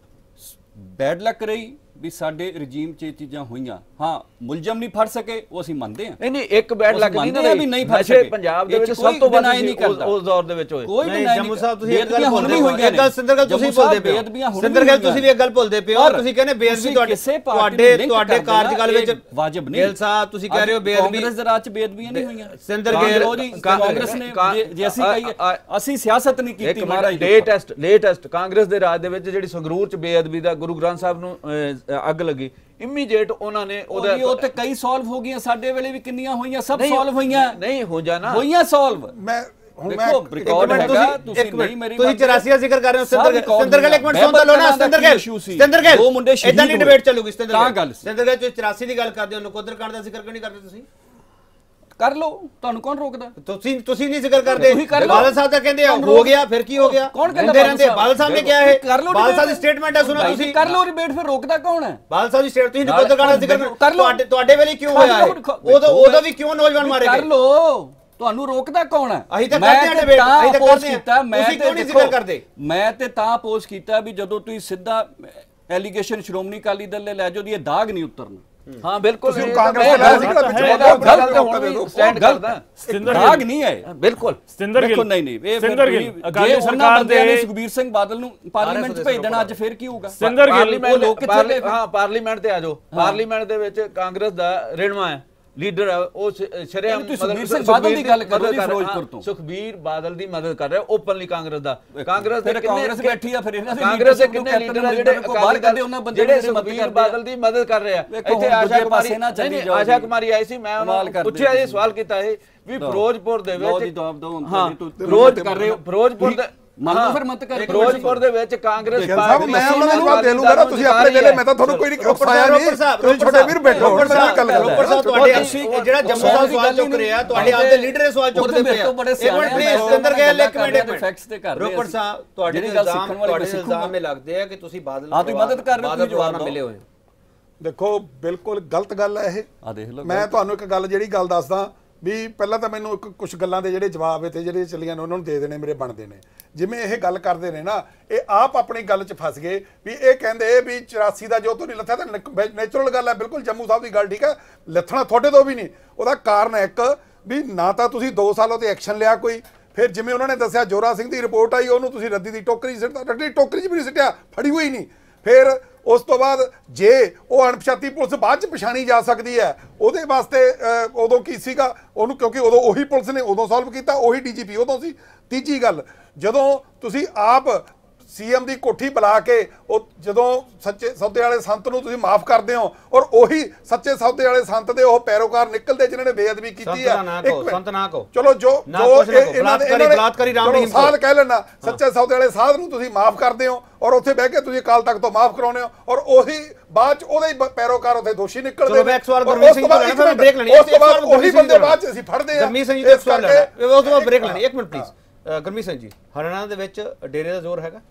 ਬੈਡ ਲੱਕ ਰਹੀ ਵੀ ਸਾਡੇ ਰਜੀਮ 'ਚ ਇਹ ਚੀਜ਼ਾਂ ਹੋਈਆਂ। ਹਾਂ, ਮੁਲਜ਼ਮ ਨਹੀਂ ਫੜ ਸਕੇ, ਉਹ ਅਸੀਂ ਮੰਨਦੇ ਹਾਂ। ਨਹੀਂ ਇੱਕ ਬੈਡ ਲੱਕ ਨਹੀਂ ਨਾ ਵੀ ਨਹੀਂ ਫੜ ਸਕੇ, ਪੰਜਾਬ ਦੇ ਵਿੱਚ ਸਭ ਤੋਂ ਵੱਧ ਨਹੀਂ ਕਰਦਾ ਉਸ ਦੌਰ ਦੇ ਵਿੱਚ ਹੋਏ। ਕੋਈ ਨਹੀਂ, ਜੰਮੂ ਸਾਹਿਬ ਤੁਸੀਂ ਇੱਕ ਗੱਲ ਭੁੱਲਦੇ ਹੋ, ਇੱਕ ਗੱਲ ਸਿੰਦਰ ਗੱਲ ਤੁਸੀਂ ਭੁੱਲਦੇ ਪਏ ਹੋ, ਸਿੰਦਰ ਗੱਲ ਤੁਸੀਂ ਵੀ ਇੱਕ ਗੱਲ ਭੁੱਲਦੇ ਪਏ ਹੋ। ਤੁਸੀਂ ਕਹਿੰਦੇ ਬੇਅਦਬੀ ਤੁਹਾਡੇ ਕਾਰਜਕਾਲ ਵਿੱਚ ਵਾਜਬ ਨਹੀਂ। ਗਿੱਲ ਸਾਹਿਬ ਤੁਸੀਂ ਕਹਿ ਰਹੇ ਹੋ ਬੇਅਦਬੀ, ਕਾਂਗਰਸ ਦੇ ਰਾਜ 'ਚ ਬੇਅਦਬੀਆਂ ਨਹੀਂ ਹੋਈਆਂ। ਸਿੰਦਰ ਗਿੱਲ ਕਾਂਗਰਸ ਨੇ, ਜੇ ਅਸੀਂ ਕਹੀਏ ਅਸੀਂ ਸਿਆਸਤ ਨਹੀਂ ਕੀਤੀ ਮਹਾਰਾਜ। ਲੇਟੈਸਟ ਕਾਂਗਰਸ ਦੇ ਰਾਜ ਦੇ ਵਿੱਚ ਜਿਹੜੀ ਸੰਗਰੂਰ 'ਚ ਬੇਅਦਬੀ ਦਾ ਗੁਰੂ ਗ੍ਰੰਥ ਸਾਹਿਬ ਨੂੰ ਅੱਗ ਲੱਗੀ, ਇਮੀਡੀਏਟ ਉਹਨਾਂ ਨੇ ਉਹ ਤੇ ਕਈ ਸੋਲਵ ਹੋ ਗਈਆਂ, ਸਾਡੇ ਵੇਲੇ ਵੀ ਕਿੰਨੀਆਂ ਹੋਈਆਂ, ਸਭ ਸੋਲਵ ਹੋਈਆਂ। ਨਹੀਂ ਹੋ ਜਾਣਾ, ਹੋਈਆਂ ਸੋਲਵ। ਮੈਂ ਦੇਖੋ ਰਿਕਾਰਡ ਹੈਗਾ, ਤੁਸੀਂ ਨਹੀਂ ਮੇਰੀ ਤੁਸੀਂ 84 ਦਾ ਜ਼ਿਕਰ ਕਰ ਰਹੇ ਹੋ। ਸਿੰਦਰ ਗਿੱਲ ਇੱਕ ਮਿੰਟ ਸੁਣ ਲਓ ਨਾ, ਸਿੰਦਰ ਗਿੱਲ ਦੋ ਮੁੰਡੇ ਸ਼ਹੀਦ ਇਦਾਂ ਨਹੀਂ ਡਿਬੇਟ ਚੱਲੂਗੀ। ਸਿੰਦਰ ਗੱਲ ਗਿੱਲ 84 ਦੀ ਗੱਲ ਕਰਦੇ ਹੋ, ਨਕੋਦਰ ਕਾਂਡ ਦਾ ਜ਼ਿਕਰ ਕਿਉਂ ਨਹੀਂ ਕਰਦੇ? ਤੁਸੀਂ ਕਰ ਲਓ, ਤੁਹਾਨੂੰ ਕੌਣ ਰੋਕਦਾ? ਤੁਸੀਂ ਨਹੀਂ ਜ਼ਿਕਰ ਕਰਦੇ। ਬਾਦਲ ਸਾਹਿਬ ਤਾਂ ਕਹਿੰਦੇ ਹੋ ਗਿਆ, ਫਿਰ ਕੀ ਹੋ ਗਿਆ? ਕੌਣ ਕਹਿੰਦਾ? ਬਾਦਲ ਸਾਹਿਬ ਨੇ ਕਿਹਾ ਹੈ, ਬਾਦਲ ਸਾਹਿਬ ਦੀ ਸਟੇਟਮੈਂਟ ਹੈ, ਸੁਣੋ ਤੁਸੀਂ। ਕਰ ਲਓ ਰਿਬੇਟ, ਫਿਰ ਰੋਕਦਾ ਕੌਣ ਹੈ? ਬਾਦਲ ਸਾਹਿਬ ਦੀ ਸਟੇਟ, ਤੁਸੀਂ ਨਕੋਦਰ ਕਾਂਡ ਦਾ ਜ਼ਿਕਰ ਕਰ ਲਓ। ਤੁਹਾਡੇ ਵੇਲੇ ਕਿਉਂ ਹੋਇਆ ਹੈ? ਉਦੋਂ ਵੀ ਕਿਉਂ ਨੌਜਵਾਨ ਮਾਰੇ ਗਏ? ਕਰ ਲਓ, ਤੁਹਾਨੂੰ ਰੋਕਦਾ ਕੌਣ ਹੈ? ਅਸੀਂ ਤਾਂ ਕਰਦੇ ਹਾਂ ਡਿਬੇਟ, ਅਸੀਂ ਤਾਂ ਕਰਦੇ ਹਾਂ। ਤੁਸੀਂ ਕਿਉਂ ਨਹੀਂ ਜ਼ਿਕਰ ਕਰਦੇ? ਮੈਂ ਤੇ ਤਾਂ ਅਪੋਜ਼ ਕੀਤਾ ਵੀ ਜਦੋਂ ਤੁਸੀਂ ਸਿੱਧਾ ਐਲੀਗੇਸ਼ਨ ਸ਼੍ਰੋਮਣੀ ਅਕਾਲੀ ਦਲ ਲੈ ਜਾਓ, ਦੀ ਇਹ ਦਾਗ ਨਹੀਂ ਉਤਰਨਾ। ਹਾਂ ਬਿਲਕੁਲ, ਕਾਂਗਰਸ ਦੇ ਲਾਇਆ ਸੀ ਸਟੈਂਡ ਕਰਦਾ, ਦਾਗ ਨਹੀਂ ਹੈ ਬਿਲਕੁਲ। ਸਿੰਦਰ ਗਿੱਲ ਨਹੀਂ, ਇਹ ਸਿੰਦਰ ਗਿੱਲ ਅਕਾਲੀ ਸਰਕਾਰ ਦੇ ਸੁਖਬੀਰ ਸਿੰਘ ਬਾਦਲ ਨੂੰ ਪਾਰਲੀਮੈਂਟ 'ਚ ਭੇਜ ਦੇਣਾ, ਅੱਜ ਫਿਰ ਕੀ ਹੋਊਗਾ? ਸਿੰਦਰ ਗਿੱਲ ਲੋਕ ਕਿੱਥੇ? ਹਾਂ ਪਾਰਲੀਮੈਂਟ ਤੇ ਆ ਜਾਓ। ਪਾਰਲੀਮੈਂਟ ਦੇ ਵਿੱਚ ਕਾਂਗਰਸ ਦਾ ਰਿਣਵਾ ਹੈ, ਲੀਡਰ ਹੈ ਉਹ ਸ਼ਰੇਆਮ ਸੁਖਬੀਰ ਸਿੰਘ ਬਾਦਲ ਦੀ ਗੱਲ ਕਰੋ ਜੀ ਫਿਰੋਜ਼ਪੁਰ ਤੋਂ। ਸੁਖਬੀਰ ਬਾਦਲ ਦੀ ਮਦਦ ਕਰ ਰਿਹਾ ਓਪਨਲੀ ਕਾਂਗਰਸ ਦਾ। ਕਾਂਗਰਸ ਦੇ ਕਾਂਗਰਸ ਬੈਠੀ ਆ, ਫਿਰ ਇਹਨਾਂ ਦੇ ਕਾਂਗਰਸ ਦੇ ਕਿੰਨੇ ਲੀਡਰ ਆ ਜਿਹੜੇ ਬਾਹਰ ਕੱਢੇ ਉਹਨਾਂ ਬੰਦੇ ਜਿਹੜੇ ਸੁਖਬੀਰ ਬਾਦਲ ਦੀ ਮਦਦ ਕਰ ਰਹੇ ਆ। ਇੱਥੇ ਆਸ਼ਾ ਕੁਮਾਰੀ ਆਈ ਸੀ, ਮੈਂ ਉਹਨਾਂ ਨੂੰ ਪੁੱਛਿਆ ਇਹ ਸਵਾਲ ਕੀਤਾ ਹੈ ਵੀ ਫਿਰੋਜ਼ਪੁਰ ਦੇ ਵਿੱਚ ਫਿਰੋਜ਼ਪੁਰ ਦੇ ਮੰਨੋ ਫਿਰ ਮਤ ਕਰ ਫਿਰੋਜ਼ਪੁਰ ਦੇ ਵਿੱਚ ਕਾਂਗਰਸ ਪਾਰਟੀ ਮੈਂ ਉਹਨਾਂ ਨੂੰ ਜਵਾਬ ਦੇ ਲੂੰਗਾ ਨਾ, ਤੁਸੀਂ ਆਪਣੇ ਵੇਲੇ ਮੈਂ ਤਾਂ ਤੁਹਾਨੂੰ ਕੋਈ ਨਹੀਂ ਉਕਸਾਇਆ ਨਹੀਂ, ਤੁਸੀਂ ਛੋਟੇ ਵੀਰ ਬੈਠੋ ਹੁਣ ਮੈਂ ਗੱਲ ਕਰਾਂ। ਰੋਪੜ ਸਾਹਿਬ ਤੁਹਾਡੇ ਜਿਹੜਾ ਜੰਮੂ ਸਾਹਿਬ ਸਵਾਲ ਚੁੱਕ ਰਿਹਾ, ਤੁਹਾਡੇ ਆਪਦੇ ਲੀਡਰ ਦੇ ਸਵਾਲ ਚੁੱਕਦੇ ਪਏ ਆ। ਇੱਕ ਮਿੰਟ ਪਲੀਜ਼ ਅੰਦਰ ਗਏ, ਇੱਕ ਮਿੰਟ ਫੈਕਟਸ ਤੇ ਕਰ ਰਹੇ ਰੋਪੜ ਸਾਹਿਬ ਤੁਹਾਡੇ ਇਲਜ਼ਾਮ ਇਹ ਲੱਗਦੇ ਆ ਕਿ ਤੁਸੀਂ ਬਾਦਲ ਤੁਸੀਂ ਮਦਦ ਕਰ ਰਹੇ ਹੋ, ਜਵਾਬ ਮਿਲੇ ਹੋਏ। ਦੇਖੋ ਬਿਲਕੁਲ ਗਲਤ ਗੱਲ ਹੈ ਇਹ। ਆ ਦੇਖ ਲਓ, ਮੈਂ ਤੁਹਾਨੂੰ ਇੱਕ ਗੱਲ ਜਿਹੜੀ ਗੱਲ ਦੱਸਦਾ ਵੀ ਪਹਿਲਾਂ ਤਾਂ ਮੈਨੂੰ ਕੁਝ ਗੱਲਾਂ ਦੇ ਜਿਹੜੇ ਜਵਾਬ ਇੱਥੇ ਜਿਹੜੇ ਚੱਲੀਆਂ ਨੇ ਉਹਨਾਂ ਨੂੰ ਦੇ ਦੇਣੇ ਮੇਰੇ ਬਣਦੇ ਨੇ। ਜਿਵੇਂ ਇਹ ਗੱਲ ਕਰਦੇ ਨੇ ਨਾ, ਇਹ ਆਪ ਆਪਣੀ ਗੱਲ 'ਚ ਫਸ ਗਏ ਵੀ ਇਹ ਕਹਿੰਦੇ ਵੀ 84 ਦਾ ਜੋ ਤੋਂ ਨਹੀਂ ਲੱਥਾ ਤਾਂ ਨੈਚੁਰਲ ਗੱਲ ਹੈ, ਬਿਲਕੁਲ ਜੰਮੂ ਸਾਹਿਬ ਦੀ ਗੱਲ ਠੀਕ ਹੈ, ਲੱਥਣਾ ਤੁਹਾਡੇ ਤੋਂ ਵੀ ਨਹੀਂ। ਉਹਦਾ ਕਾਰਨ ਇੱਕ ਵੀ ਨਾ ਤਾਂ ਤੁਸੀਂ 2 ਸਾਲਾਂ ਤੇ ਐਕਸ਼ਨ ਲਿਆ ਕੋਈ, ਫਿਰ ਜਿਵੇਂ ਉਹਨਾਂ ਨੇ ਦੱਸਿਆ ਜੋਰਾ ਸਿੰਘ ਦੀ ਰਿਪੋਰਟ ਆਈ ਉਹਨੂੰ ਤੁਸੀਂ ਰੱਦੀ ਦੀ ਟੋਕਰੀ ਸਿੱਟਦਾ, ਰੱਦੀ ਟੋਕਰੀ 'ਚ ਵੀ ਨਹੀਂ ਸਿੱਟਿਆ, ਫੜੀ ਹੋਈ ਨਹੀਂ। ਫਿਰ ਉਸ ਤੋਂ ਬਾਅਦ ਜੇ ਉਹ ਅਣਪਛਾਤੀ ਪੁਲਿਸ ਬਾਅਦ 'ਚ ਪਛਾਣੀ ਜਾ ਸਕਦੀ ਹੈ, ਉਹਦੇ ਵਾਸਤੇ ਉਦੋਂ ਕੀ ਸੀਗਾ ਉਹਨੂੰ, ਕਿਉਂਕਿ ਉਦੋਂ ਉਹੀ ਪੁਲਿਸ ਨੇ ਉਦੋਂ ਸੋਲਵ ਕੀਤਾ, ਉਹੀ ਡੀਜੀਪੀ ਉਦੋਂ ਸੀ। ਤੀਜੀ ਗੱਲ, ਜਦੋਂ ਤੁਸੀਂ ਆਪ ਸੀਐਮ ਦੀ ਕੋਠੀ ਬੁਲਾ ਕੇ ਉਹ ਜਦੋਂ ਸੱਚੇ ਸੌਦੇ ਵਾਲੇ ਸੰਤ ਨੂੰ ਤੁਸੀਂ ਮਾਫ ਕਰਦੇ ਹੋ ਔਰ ਉਹੀ ਸੱਚੇ ਸੌਦੇ ਵਾਲੇ ਸੰਤ ਦੇ ਉਹ ਪੈਰੋਕਾਰ ਨਿਕਲਦੇ ਜਿਨ੍ਹਾਂ ਨੇ ਬੇਅਦਬੀ ਕੀਤੀ ਹੈ, ਸੰਤ ਨਾ ਕਹੋ, ਚਲੋ ਜੋ ਇਹਨਾਂ ਦੇ ਸਾਧ ਕਹਿ ਲੈਣਾ, ਸੱਚੇ ਸੌਦੇ ਵਾਲੇ ਸਾਧ ਨੂੰ ਤੁਸੀਂ ਮਾਫ ਕਰਦੇ ਹੋ ਔਰ ਉੱਥੇ ਬਹਿ ਕੇ ਤੁਸੀਂ ਅਕਾਲ ਤਖਤ ਤੋਂ ਮਾਫ ਕਰਾਉਂਦੇ ਹੋ ਔਰ ਉਹੀ ਬਾਅਦ ਚ ਉਹਦੇ ਹੀ ਪੈਰੋਕਾਰ ਉੱਥੇ ਦੋਸ਼ੀ ਨਿਕਲਦੇ ਨੇ। ਉਸ ਤੋਂ ਬਾਅਦ ਉਹੀ ਬੰਦੇ ਬਾਅਦ ਚ ਅਸੀਂ ਫੜਦੇ ਆ। ਗਰਮੀਤ ਸਿੰਘ ਜੀ ਸਵਾਲ ਲੈਣਾ, ਉਸ ਤੋਂ ਬਾਅਦ ਬ੍ਰੇਕ ਲੈਣੀ, ਇੱਕ ਮਿੰਟ ਪਲੀਜ਼। ਗੁਰਮੀਤ ਸਿੰਘ जी, हरियाणा ਦੇ ਵਿੱਚ डेरे का जोर हैगा?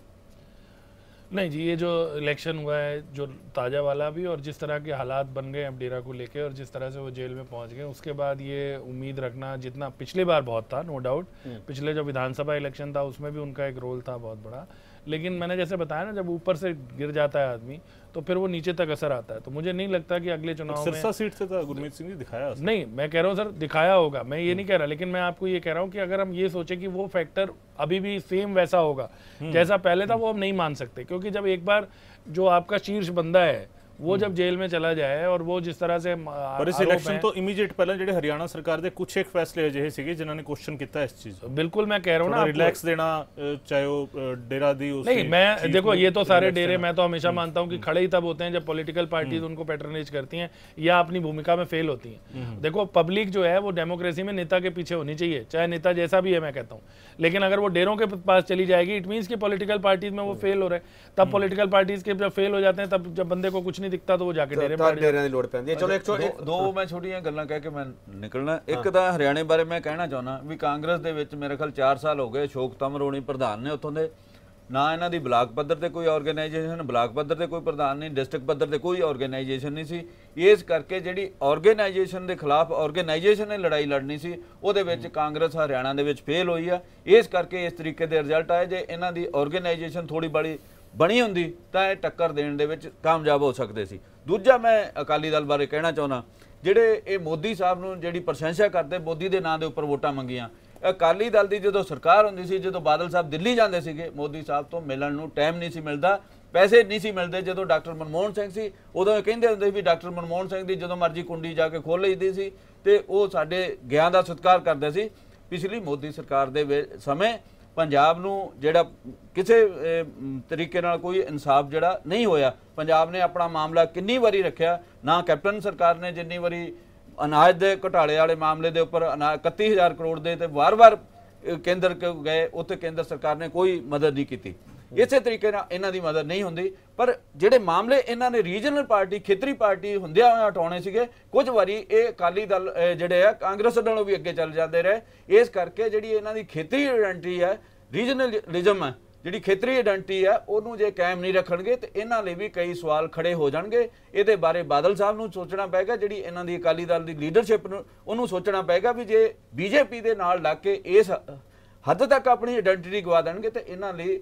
नहीं जी, ये जो इलेक्शन हुआ है जो ताज़ा वाला भी और जिस तरह के हालात बन गए अब डेरा को लेके और जिस तरह से वो जेल में पहुंच गए, उसके बाद ये उम्मीद रखना, जितना पिछली बार बहुत था नो डाउट, पिछले जो विधानसभा इलेक्शन था उसमें भी उनका एक रोल था बहुत बड़ा, लेकिन मैंने जैसे बताया ना, जब ऊपर से गिर जाता है आदमी तो फिर वो नीचे तक असर आता है। तो मुझे नहीं लगता कि अगले चुनाव में सिरसा सीट से था गुरमीत सिंह जी दिखाया नहीं, मैं कह रहा हूँ सर दिखाया होगा, मैं ये नहीं कह रहा, लेकिन मैं आपको ये कह रहा हूँ कि अगर हम ये सोचे कि वो फैक्टर अभी भी सेम वैसा होगा जैसा पहले था, वो हम नहीं मान सकते, क्योंकि जब एक बार जो आपका शीर्ष बंदा है वो जब जेल में चला जाए और वो जिस तरह से पर इस इलेक्शन तो इमीडिएट पहले ਜਿਹੜੇ ਹਰਿਆਣਾ ਸਰਕਾਰ ਦੇ ਕੁਝ ਇੱਕ ਫੈਸਲੇ ਅਜਿਹੇ ਸੀਗੇ ਜਿਨ੍ਹਾਂ ਨੇ ਕੁਐਸਚਨ ਕੀਤਾ ਇਸ ਚੀਜ਼ ਨੂੰ। बिल्कुल मैं कह रहा हूँ ना, रिलैक्स देना चाहे वो डेरा दी नहीं, मैं देखो ये तो सारे डेरे मैं तो हमेशा मानता हूँ कि खड़े ही तब होते हैं जब पॉलिटिकल पार्टीज उनको पैट्रनेज करती हैं या अपनी भूमिका में फेल होती हैं। देखो पब्लिक जो है वो डेमोक्रेसी में नेता के पीछे होनी चाहिए, चाहे नेता जैसा भी है, मैं कहता हूँ, लेकिन अगर वो डेरों के पास चली जाएगी इट मीन्स कि पॉलिटिकल पार्टीज में वो फेल हो रहे, तब पॉलिटिकल पार्टीज के जब फेल हो जाते हैं तब जब बंदे को कुछ नहीं दिखता तो वो जाके ਡੇਰਿਆਂ ਦੀ ਲੋੜ ਪੈਂਦੀ ਹੈ। ਚਲੋ ਦੋ ਮੈਂ ਛੋਟੀਆਂ ਗੱਲਾਂ ਕਹਿ ਕੇ ਮੈਂ ਨਿਕਲਣਾ। ਇੱਕ ਤਾਂ ਹਰਿਆਣੇ ਬਾਰੇ ਮੈਂ ਕਹਿਣਾ ਚਾਹੁੰਦਾ ਵੀ ਕਾਂਗਰਸ ਦੇ ਵਿੱਚ ਮੇਰੇ ਖਿਆਲ 4 ਸਾਲ ਹੋ ਗਏ, ਅਸ਼ੋਕ ਤਮਰੋਣੀ ਪ੍ਰਧਾਨ ਨੇ ਉੱਥੋਂ ਦੇ, ਨਾ ਇਹਨਾਂ ਦੀ ਬਲਾਕ ਪੱਧਰ ਤੇ ਕੋਈ ਆਰਗੇਨਾਈਜੇਸ਼ਨ, ਬਲਾਕ ਪੱਧਰ ਤੇ ਕੋਈ ਪ੍ਰਧਾਨ ਨਹੀਂ, ਡਿਸਟ੍ਰਿਕਟ ਪੱਧਰ ਤੇ ਕੋਈ ਆਰਗੇਨਾਈਜੇਸ਼ਨ ਨਹੀਂ ਸੀ। ਇਸ ਕਰਕੇ ਜਿਹੜੀ ਆਰਗੇਨਾਈਜੇਸ਼ਨ ਦੇ ਖਿਲਾਫ ਆਰਗੇਨਾਈਜੇਸ਼ਨ ਨੇ ਲੜਾਈ ਲੜਨੀ ਸੀ, ਉਹਦੇ ਵਿੱਚ ਕਾਂਗਰਸ ਹਰਿਆਣਾ ਦੇ ਵਿੱਚ ਫੇਲ ਹੋਈ ਆ। ਇਸ ਕਰਕੇ ਇਸ ਤਰੀਕੇ ਦੇ ਰਿਜ਼ਲਟ ਆਏ। ਜੇ ਇਹਨਾਂ ਦੀ ਆਰਗੇਨਾਈਜੇਸ਼ਨ ਥੋੜੀ ਬੜੀ ਬਣੀ ਹੁੰਦੀ ਤਾਂ ਇਹ ਟੱਕਰ ਦੇਣ ਦੇ ਵਿੱਚ ਕਾਮਯਾਬ ਹੋ ਸਕਦੇ ਸੀ। ਦੂਜਾ ਮੈਂ ਅਕਾਲੀ ਦਲ ਬਾਰੇ ਕਹਿਣਾ ਚਾਹੁੰਦਾ, ਜਿਹੜੇ ਇਹ ਮੋਦੀ ਸਾਹਿਬ ਨੂੰ ਜਿਹੜੀ ਪ੍ਰਸ਼ੰਸਾ ਕਰਦੇ, ਮੋਦੀ ਦੇ ਨਾਂ ਦੇ ਉੱਪਰ ਵੋਟਾਂ ਮੰਗੀਆਂ, ਅਕਾਲੀ ਦਲ ਦੀ ਜਦੋਂ ਸਰਕਾਰ ਹੁੰਦੀ ਸੀ, ਜਦੋਂ ਬਾਦਲ ਸਾਹਿਬ ਦਿੱਲੀ ਜਾਂਦੇ ਸੀਗੇ, ਮੋਦੀ ਸਾਹਿਬ ਤੋਂ ਮਿਲਣ ਨੂੰ ਟਾਈਮ ਨਹੀਂ ਸੀ ਮਿਲਦਾ, ਪੈਸੇ ਨਹੀਂ ਸੀ ਮਿਲਦੇ। ਜਦੋਂ ਡਾਕਟਰ ਮਨਮੋਹਨ ਸਿੰਘ ਸੀ ਉਦੋਂ ਇਹ ਕਹਿੰਦੇ ਹੁੰਦੇ ਸੀ ਵੀ ਡਾਕਟਰ ਮਨਮੋਹਨ ਸਿੰਘ ਦੀ ਜਦੋਂ ਮਰਜ਼ੀ ਕੁੰਡੀ ਜਾ ਕੇ ਖੋਲ੍ਹ ਲਈਦੀ ਸੀ ਤੇ ਉਹ ਸਾਡੇ ਗਿਆਨ ਦਾ ਸਤਿਕਾਰ ਕਰਦੇ ਸੀ। ਪਿਛਲੀ ਮੋਦੀ ਸਰਕਾਰ ਦੇ ਸਮੇਂ ਪੰਜਾਬ ਨੂੰ ਜਿਹੜਾ ਕਿਸੇ ਤਰੀਕੇ ਨਾਲ ਕੋਈ ਇਨਸਾਫ ਜਿਹੜਾ ਨਹੀਂ ਹੋਇਆ। ਪੰਜਾਬ ਨੇ ਆਪਣਾ ਮਾਮਲਾ ਕਿੰਨੀ ਵਾਰੀ ਰੱਖਿਆ, ਨਾ ਕੈਪਟਨ ਸਰਕਾਰ ਨੇ ਜਿੰਨੀ ਵਾਰੀ ਅਨਾਜ ਦੇ ਘੁਟਾਲੇ ਵਾਲੇ ਮਾਮਲੇ ਦੇ ਉੱਪਰ 31,000 ਕਰੋੜ ਦੇ ਤੇ ਵਾਰ-ਵਾਰ ਕੇਂਦਰ ਗਏ, ਉੱਥੇ ਕੇਂਦਰ ਸਰਕਾਰ ਨੇ ਕੋਈ ਮਦਦ ਨਹੀਂ ਕੀਤੀ। ਇਸੇ ਤਰੀਕੇ ਨਾਲ ਇਹਨਾਂ ਦੀ ਮਦਦ ਨਹੀਂ ਹੁੰਦੀ। ਪਰ ਜਿਹੜੇ ਮਾਮਲੇ ਇਹਨਾਂ ਨੇ ਰੀਜਨਲ ਪਾਰਟੀ, ਖੇਤਰੀ ਪਾਰਟੀ ਹੁੰਦਿਆਂ ਹੋਇਆਂ ਹਟਾਉਣੇ ਸੀਗੇ, ਕੁਝ ਵਾਰੀ ਇਹ ਅਕਾਲੀ ਦਲ ਜਿਹੜੇ ਆ ਕਾਂਗਰਸ ਨਾਲੋਂ ਵੀ ਅੱਗੇ ਚੱਲ ਜਾਂਦੇ ਰਹੇ। ਇਸ ਕਰਕੇ ਜਿਹੜੀ ਇਹਨਾਂ ਦੀ ਖੇਤਰੀ ਆਇਡੈਂਟੀ ਹੈ, ਰੀਜਨਲਿਜ਼ਮ ਹੈ, ਜਿਹੜੀ ਖੇਤਰੀ ਆਇਡੈਂਟੀ ਹੈ, ਉਹਨੂੰ ਜੇ ਕਾਇਮ ਨਹੀਂ ਰੱਖਣਗੇ ਤੇ ਇਹਨਾਂ ਲਈ ਵੀ ਕਈ ਸਵਾਲ ਖੜੇ ਹੋ ਜਾਣਗੇ। ਇਹਦੇ ਬਾਰੇ ਬਾਦਲ ਸਾਹਿਬ ਨੂੰ ਸੋਚਣਾ ਪਏਗਾ, ਜਿਹੜੀ ਇਹਨਾਂ ਦੀ ਅਕਾਲੀ ਦਲ ਦੀ ਲੀਡਰਸ਼ਿਪ ਨੂੰ ਉਹਨੂੰ ਸੋਚਣਾ ਪਏਗਾ ਵੀ ਜੇ ਬੀਜੇਪੀ ਦੇ ਨਾਲ ਲੱਗ ਕੇ ਇਸ ਹੱਦ ਤੱਕ ਆਪਣੀ ਆਇਡੈਂਟੀਟੀ ਗਵਾ ਦੇਣਗੇ ਤੇ ਇਹਨਾਂ ਲਈ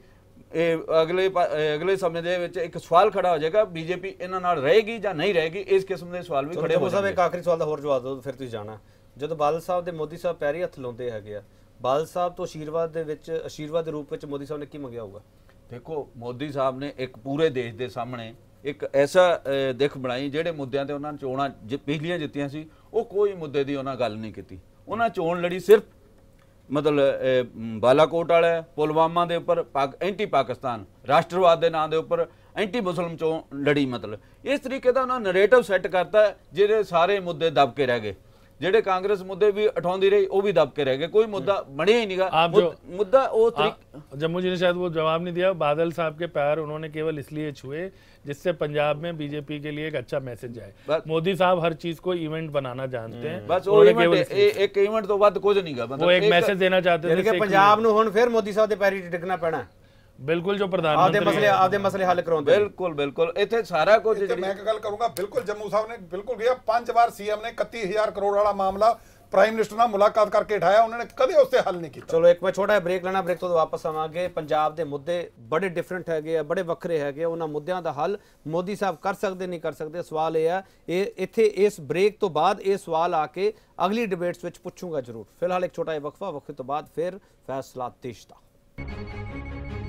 ਅਗਲੇ ਸਮੇਂ ਦੇ ਵਿੱਚ ਇੱਕ ਸਵਾਲ ਖੜਾ ਹੋ ਜਾਏਗਾ, ਬੀਜੇਪੀ ਇਹਨਾਂ ਨਾਲ ਰਹੇਗੀ ਜਾਂ ਨਹੀਂ ਰਹੇਗੀ। ਇਸ ਕਿਸਮ ਦੇ ਸਵਾਲ ਵੀ ਖੜੇ ਹੋ ਜਾਣਗੇ। ਇੱਕ ਆਖਰੀ ਸਵਾਲ ਦਾ ਹੋਰ ਜਵਾਬ ਦਿਓ ਫਿਰ ਤੁਸੀਂ ਜਾਣਾ। ਜਦੋਂ ਬਾਦਲ ਸਾਹਿਬ ਦੇ ਮੋਦੀ ਸਾਹਿਬ ਪੈਰੀ ਹੱਥ ਲਾਉਂਦੇ ਹੈਗੇ ਆ, ਬਾਦਲ ਸਾਹਿਬ ਤੋਂ ਆਸ਼ੀਰਵਾਦ ਦੇ ਰੂਪ ਵਿੱਚ ਮੋਦੀ ਸਾਹਿਬ ਨੇ ਕੀ ਮੰਗਿਆ ਹੋਊਗਾ? ਦੇਖੋ, ਮੋਦੀ ਸਾਹਿਬ ਨੇ ਇੱਕ ਪੂਰੇ ਦੇਸ਼ ਦੇ ਸਾਹਮਣੇ ਇੱਕ ਐਸਾ ਦਿੱਖ ਬਣਾਈ ਜਿਹੜੇ ਮੁੱਦਿਆਂ ਤੇ ਉਹਨਾਂ ਨੇ ਚੋਣਾਂ ਪਿਛਲੀਆਂ ਜਿੱਤੀਆਂ ਸੀ ਉਹ ਕੋਈ ਮੁੱਦੇ ਦੀ ਉਹਨਾਂ ਗੱਲ ਨਹੀਂ ਕੀਤੀ। ਉਹਨਾਂ ਚੋਣ ਲੜੀ ਸਿਰਫ ਮਤਲਬ ਬਾਲਾਕੋਟ ਵਾਲਾ ਪੁਲਵਾਮਾ ਦੇ ਉੱਪਰ ਐਂਟੀ ਪਾਕਿਸਤਾਨ ਰਾਸ਼ਟਰਵਾਦ ਦੇ ਨਾਂ ਦੇ ਉੱਪਰ ਐਂਟੀ ਮੁਸਲਿਮ ਚੋਣ ਲੜੀ। ਮਤਲਬ ਇਸ ਤਰੀਕੇ ਦਾ ਉਹਨਾਂ ਨਰੇਟਿਵ ਸੈੱਟ ਕਰਤਾ ਜਿਹੜੇ ਸਾਰੇ ਮੁੱਦੇ ਦਬ ਕੇ ਰਹਿ ਗਏ। ਜਿਹੜੇ ਕਾਂग्रेस मुद्दे भी उठाती रही वो भी दब के रह गए, कोई मुद्दा बने ही नहीं। मुद्दा वो जम्मू जी ने शायद वो जवाब नहीं दिया। बादल साहब के पैर उन्होंने केवल इसलिए छुए जिससे पंजाब में बीजेपी के लिए एक अच्छा मैसेज जाए। मोदी साहब हर चीज को इवेंट बनाना जानते हैं, बस वो एक इवेंट तो बाद कुछ नहीं गा, वो एक मैसेज देना चाहते थे पंजाब नूं हुण फिर मोदी साहब दे पैरी टिकना पैना। बिल्कुल जो प्रधानमंत्री आपदे मसले हल कराउंदे। बिल्कुल बिल्कुल इत्थे सारा कुछ मैं एक गल करूंगा, बिल्कुल जम्मू साहब ने बिल्कुल किया। 5 बार सीएम ने 31,000 करोड़ वाला मामला प्राइम मिनिस्टर ਨਾਲ ਮੁਲਾਕਾਤ ਕਰਕੇ ਉਠਾਇਆ, ਉਹਨਾਂ ਨੇ ਕਦੇ ਉਸ ਤੇ ਹੱਲ ਨਹੀਂ ਕੀਤਾ। ਚਲੋ ਇੱਕ ਮੈਂ ਛੋਟਾ ਜਿਹਾ ਬ੍ਰੇਕ ਲੈਣਾ, ਬ੍ਰੇਕ ਤੋਂ ਵਾਪਸ ਆਵਾਂਗੇ। ਪੰਜਾਬ ਦੇ ਮੁੱਦੇ ਬੜੇ ਡਿਫਰੈਂਟ ਹੈਗੇ ਆ, ਬੜੇ ਵੱਖਰੇ ਹੈਗੇ। ਉਹਨਾਂ ਮੁੱਦਿਆਂ ਦਾ ਹੱਲ ਮੋਦੀ ਸਾਹਿਬ ਕਰ ਸਕਦੇ ਨਹੀਂ ਕਰ ਸਕਦੇ, ਸਵਾਲ ਇਹ ਆ। ਇਹ ਇੱਥੇ ਇਸ ਬ੍ਰੇਕ ਤੋਂ ਬਾਅਦ ਇਹ ਸਵਾਲ ਆ ਕੇ ਅਗਲੀ ਡਿਬੇਟਸ ਵਿੱਚ ਪੁੱਛੂੰਗਾ ਜ਼ਰੂਰ। ਫਿਲਹਾਲ ਇੱਕ ਛੋਟਾ ਜਿਹਾ ਵਕਫਾ, ਵਕਫੇ ਤੋਂ ਬਾਅਦ ਫਿਰ ਫੈਸਲਾ ਦੇਸ਼ ਦਾ।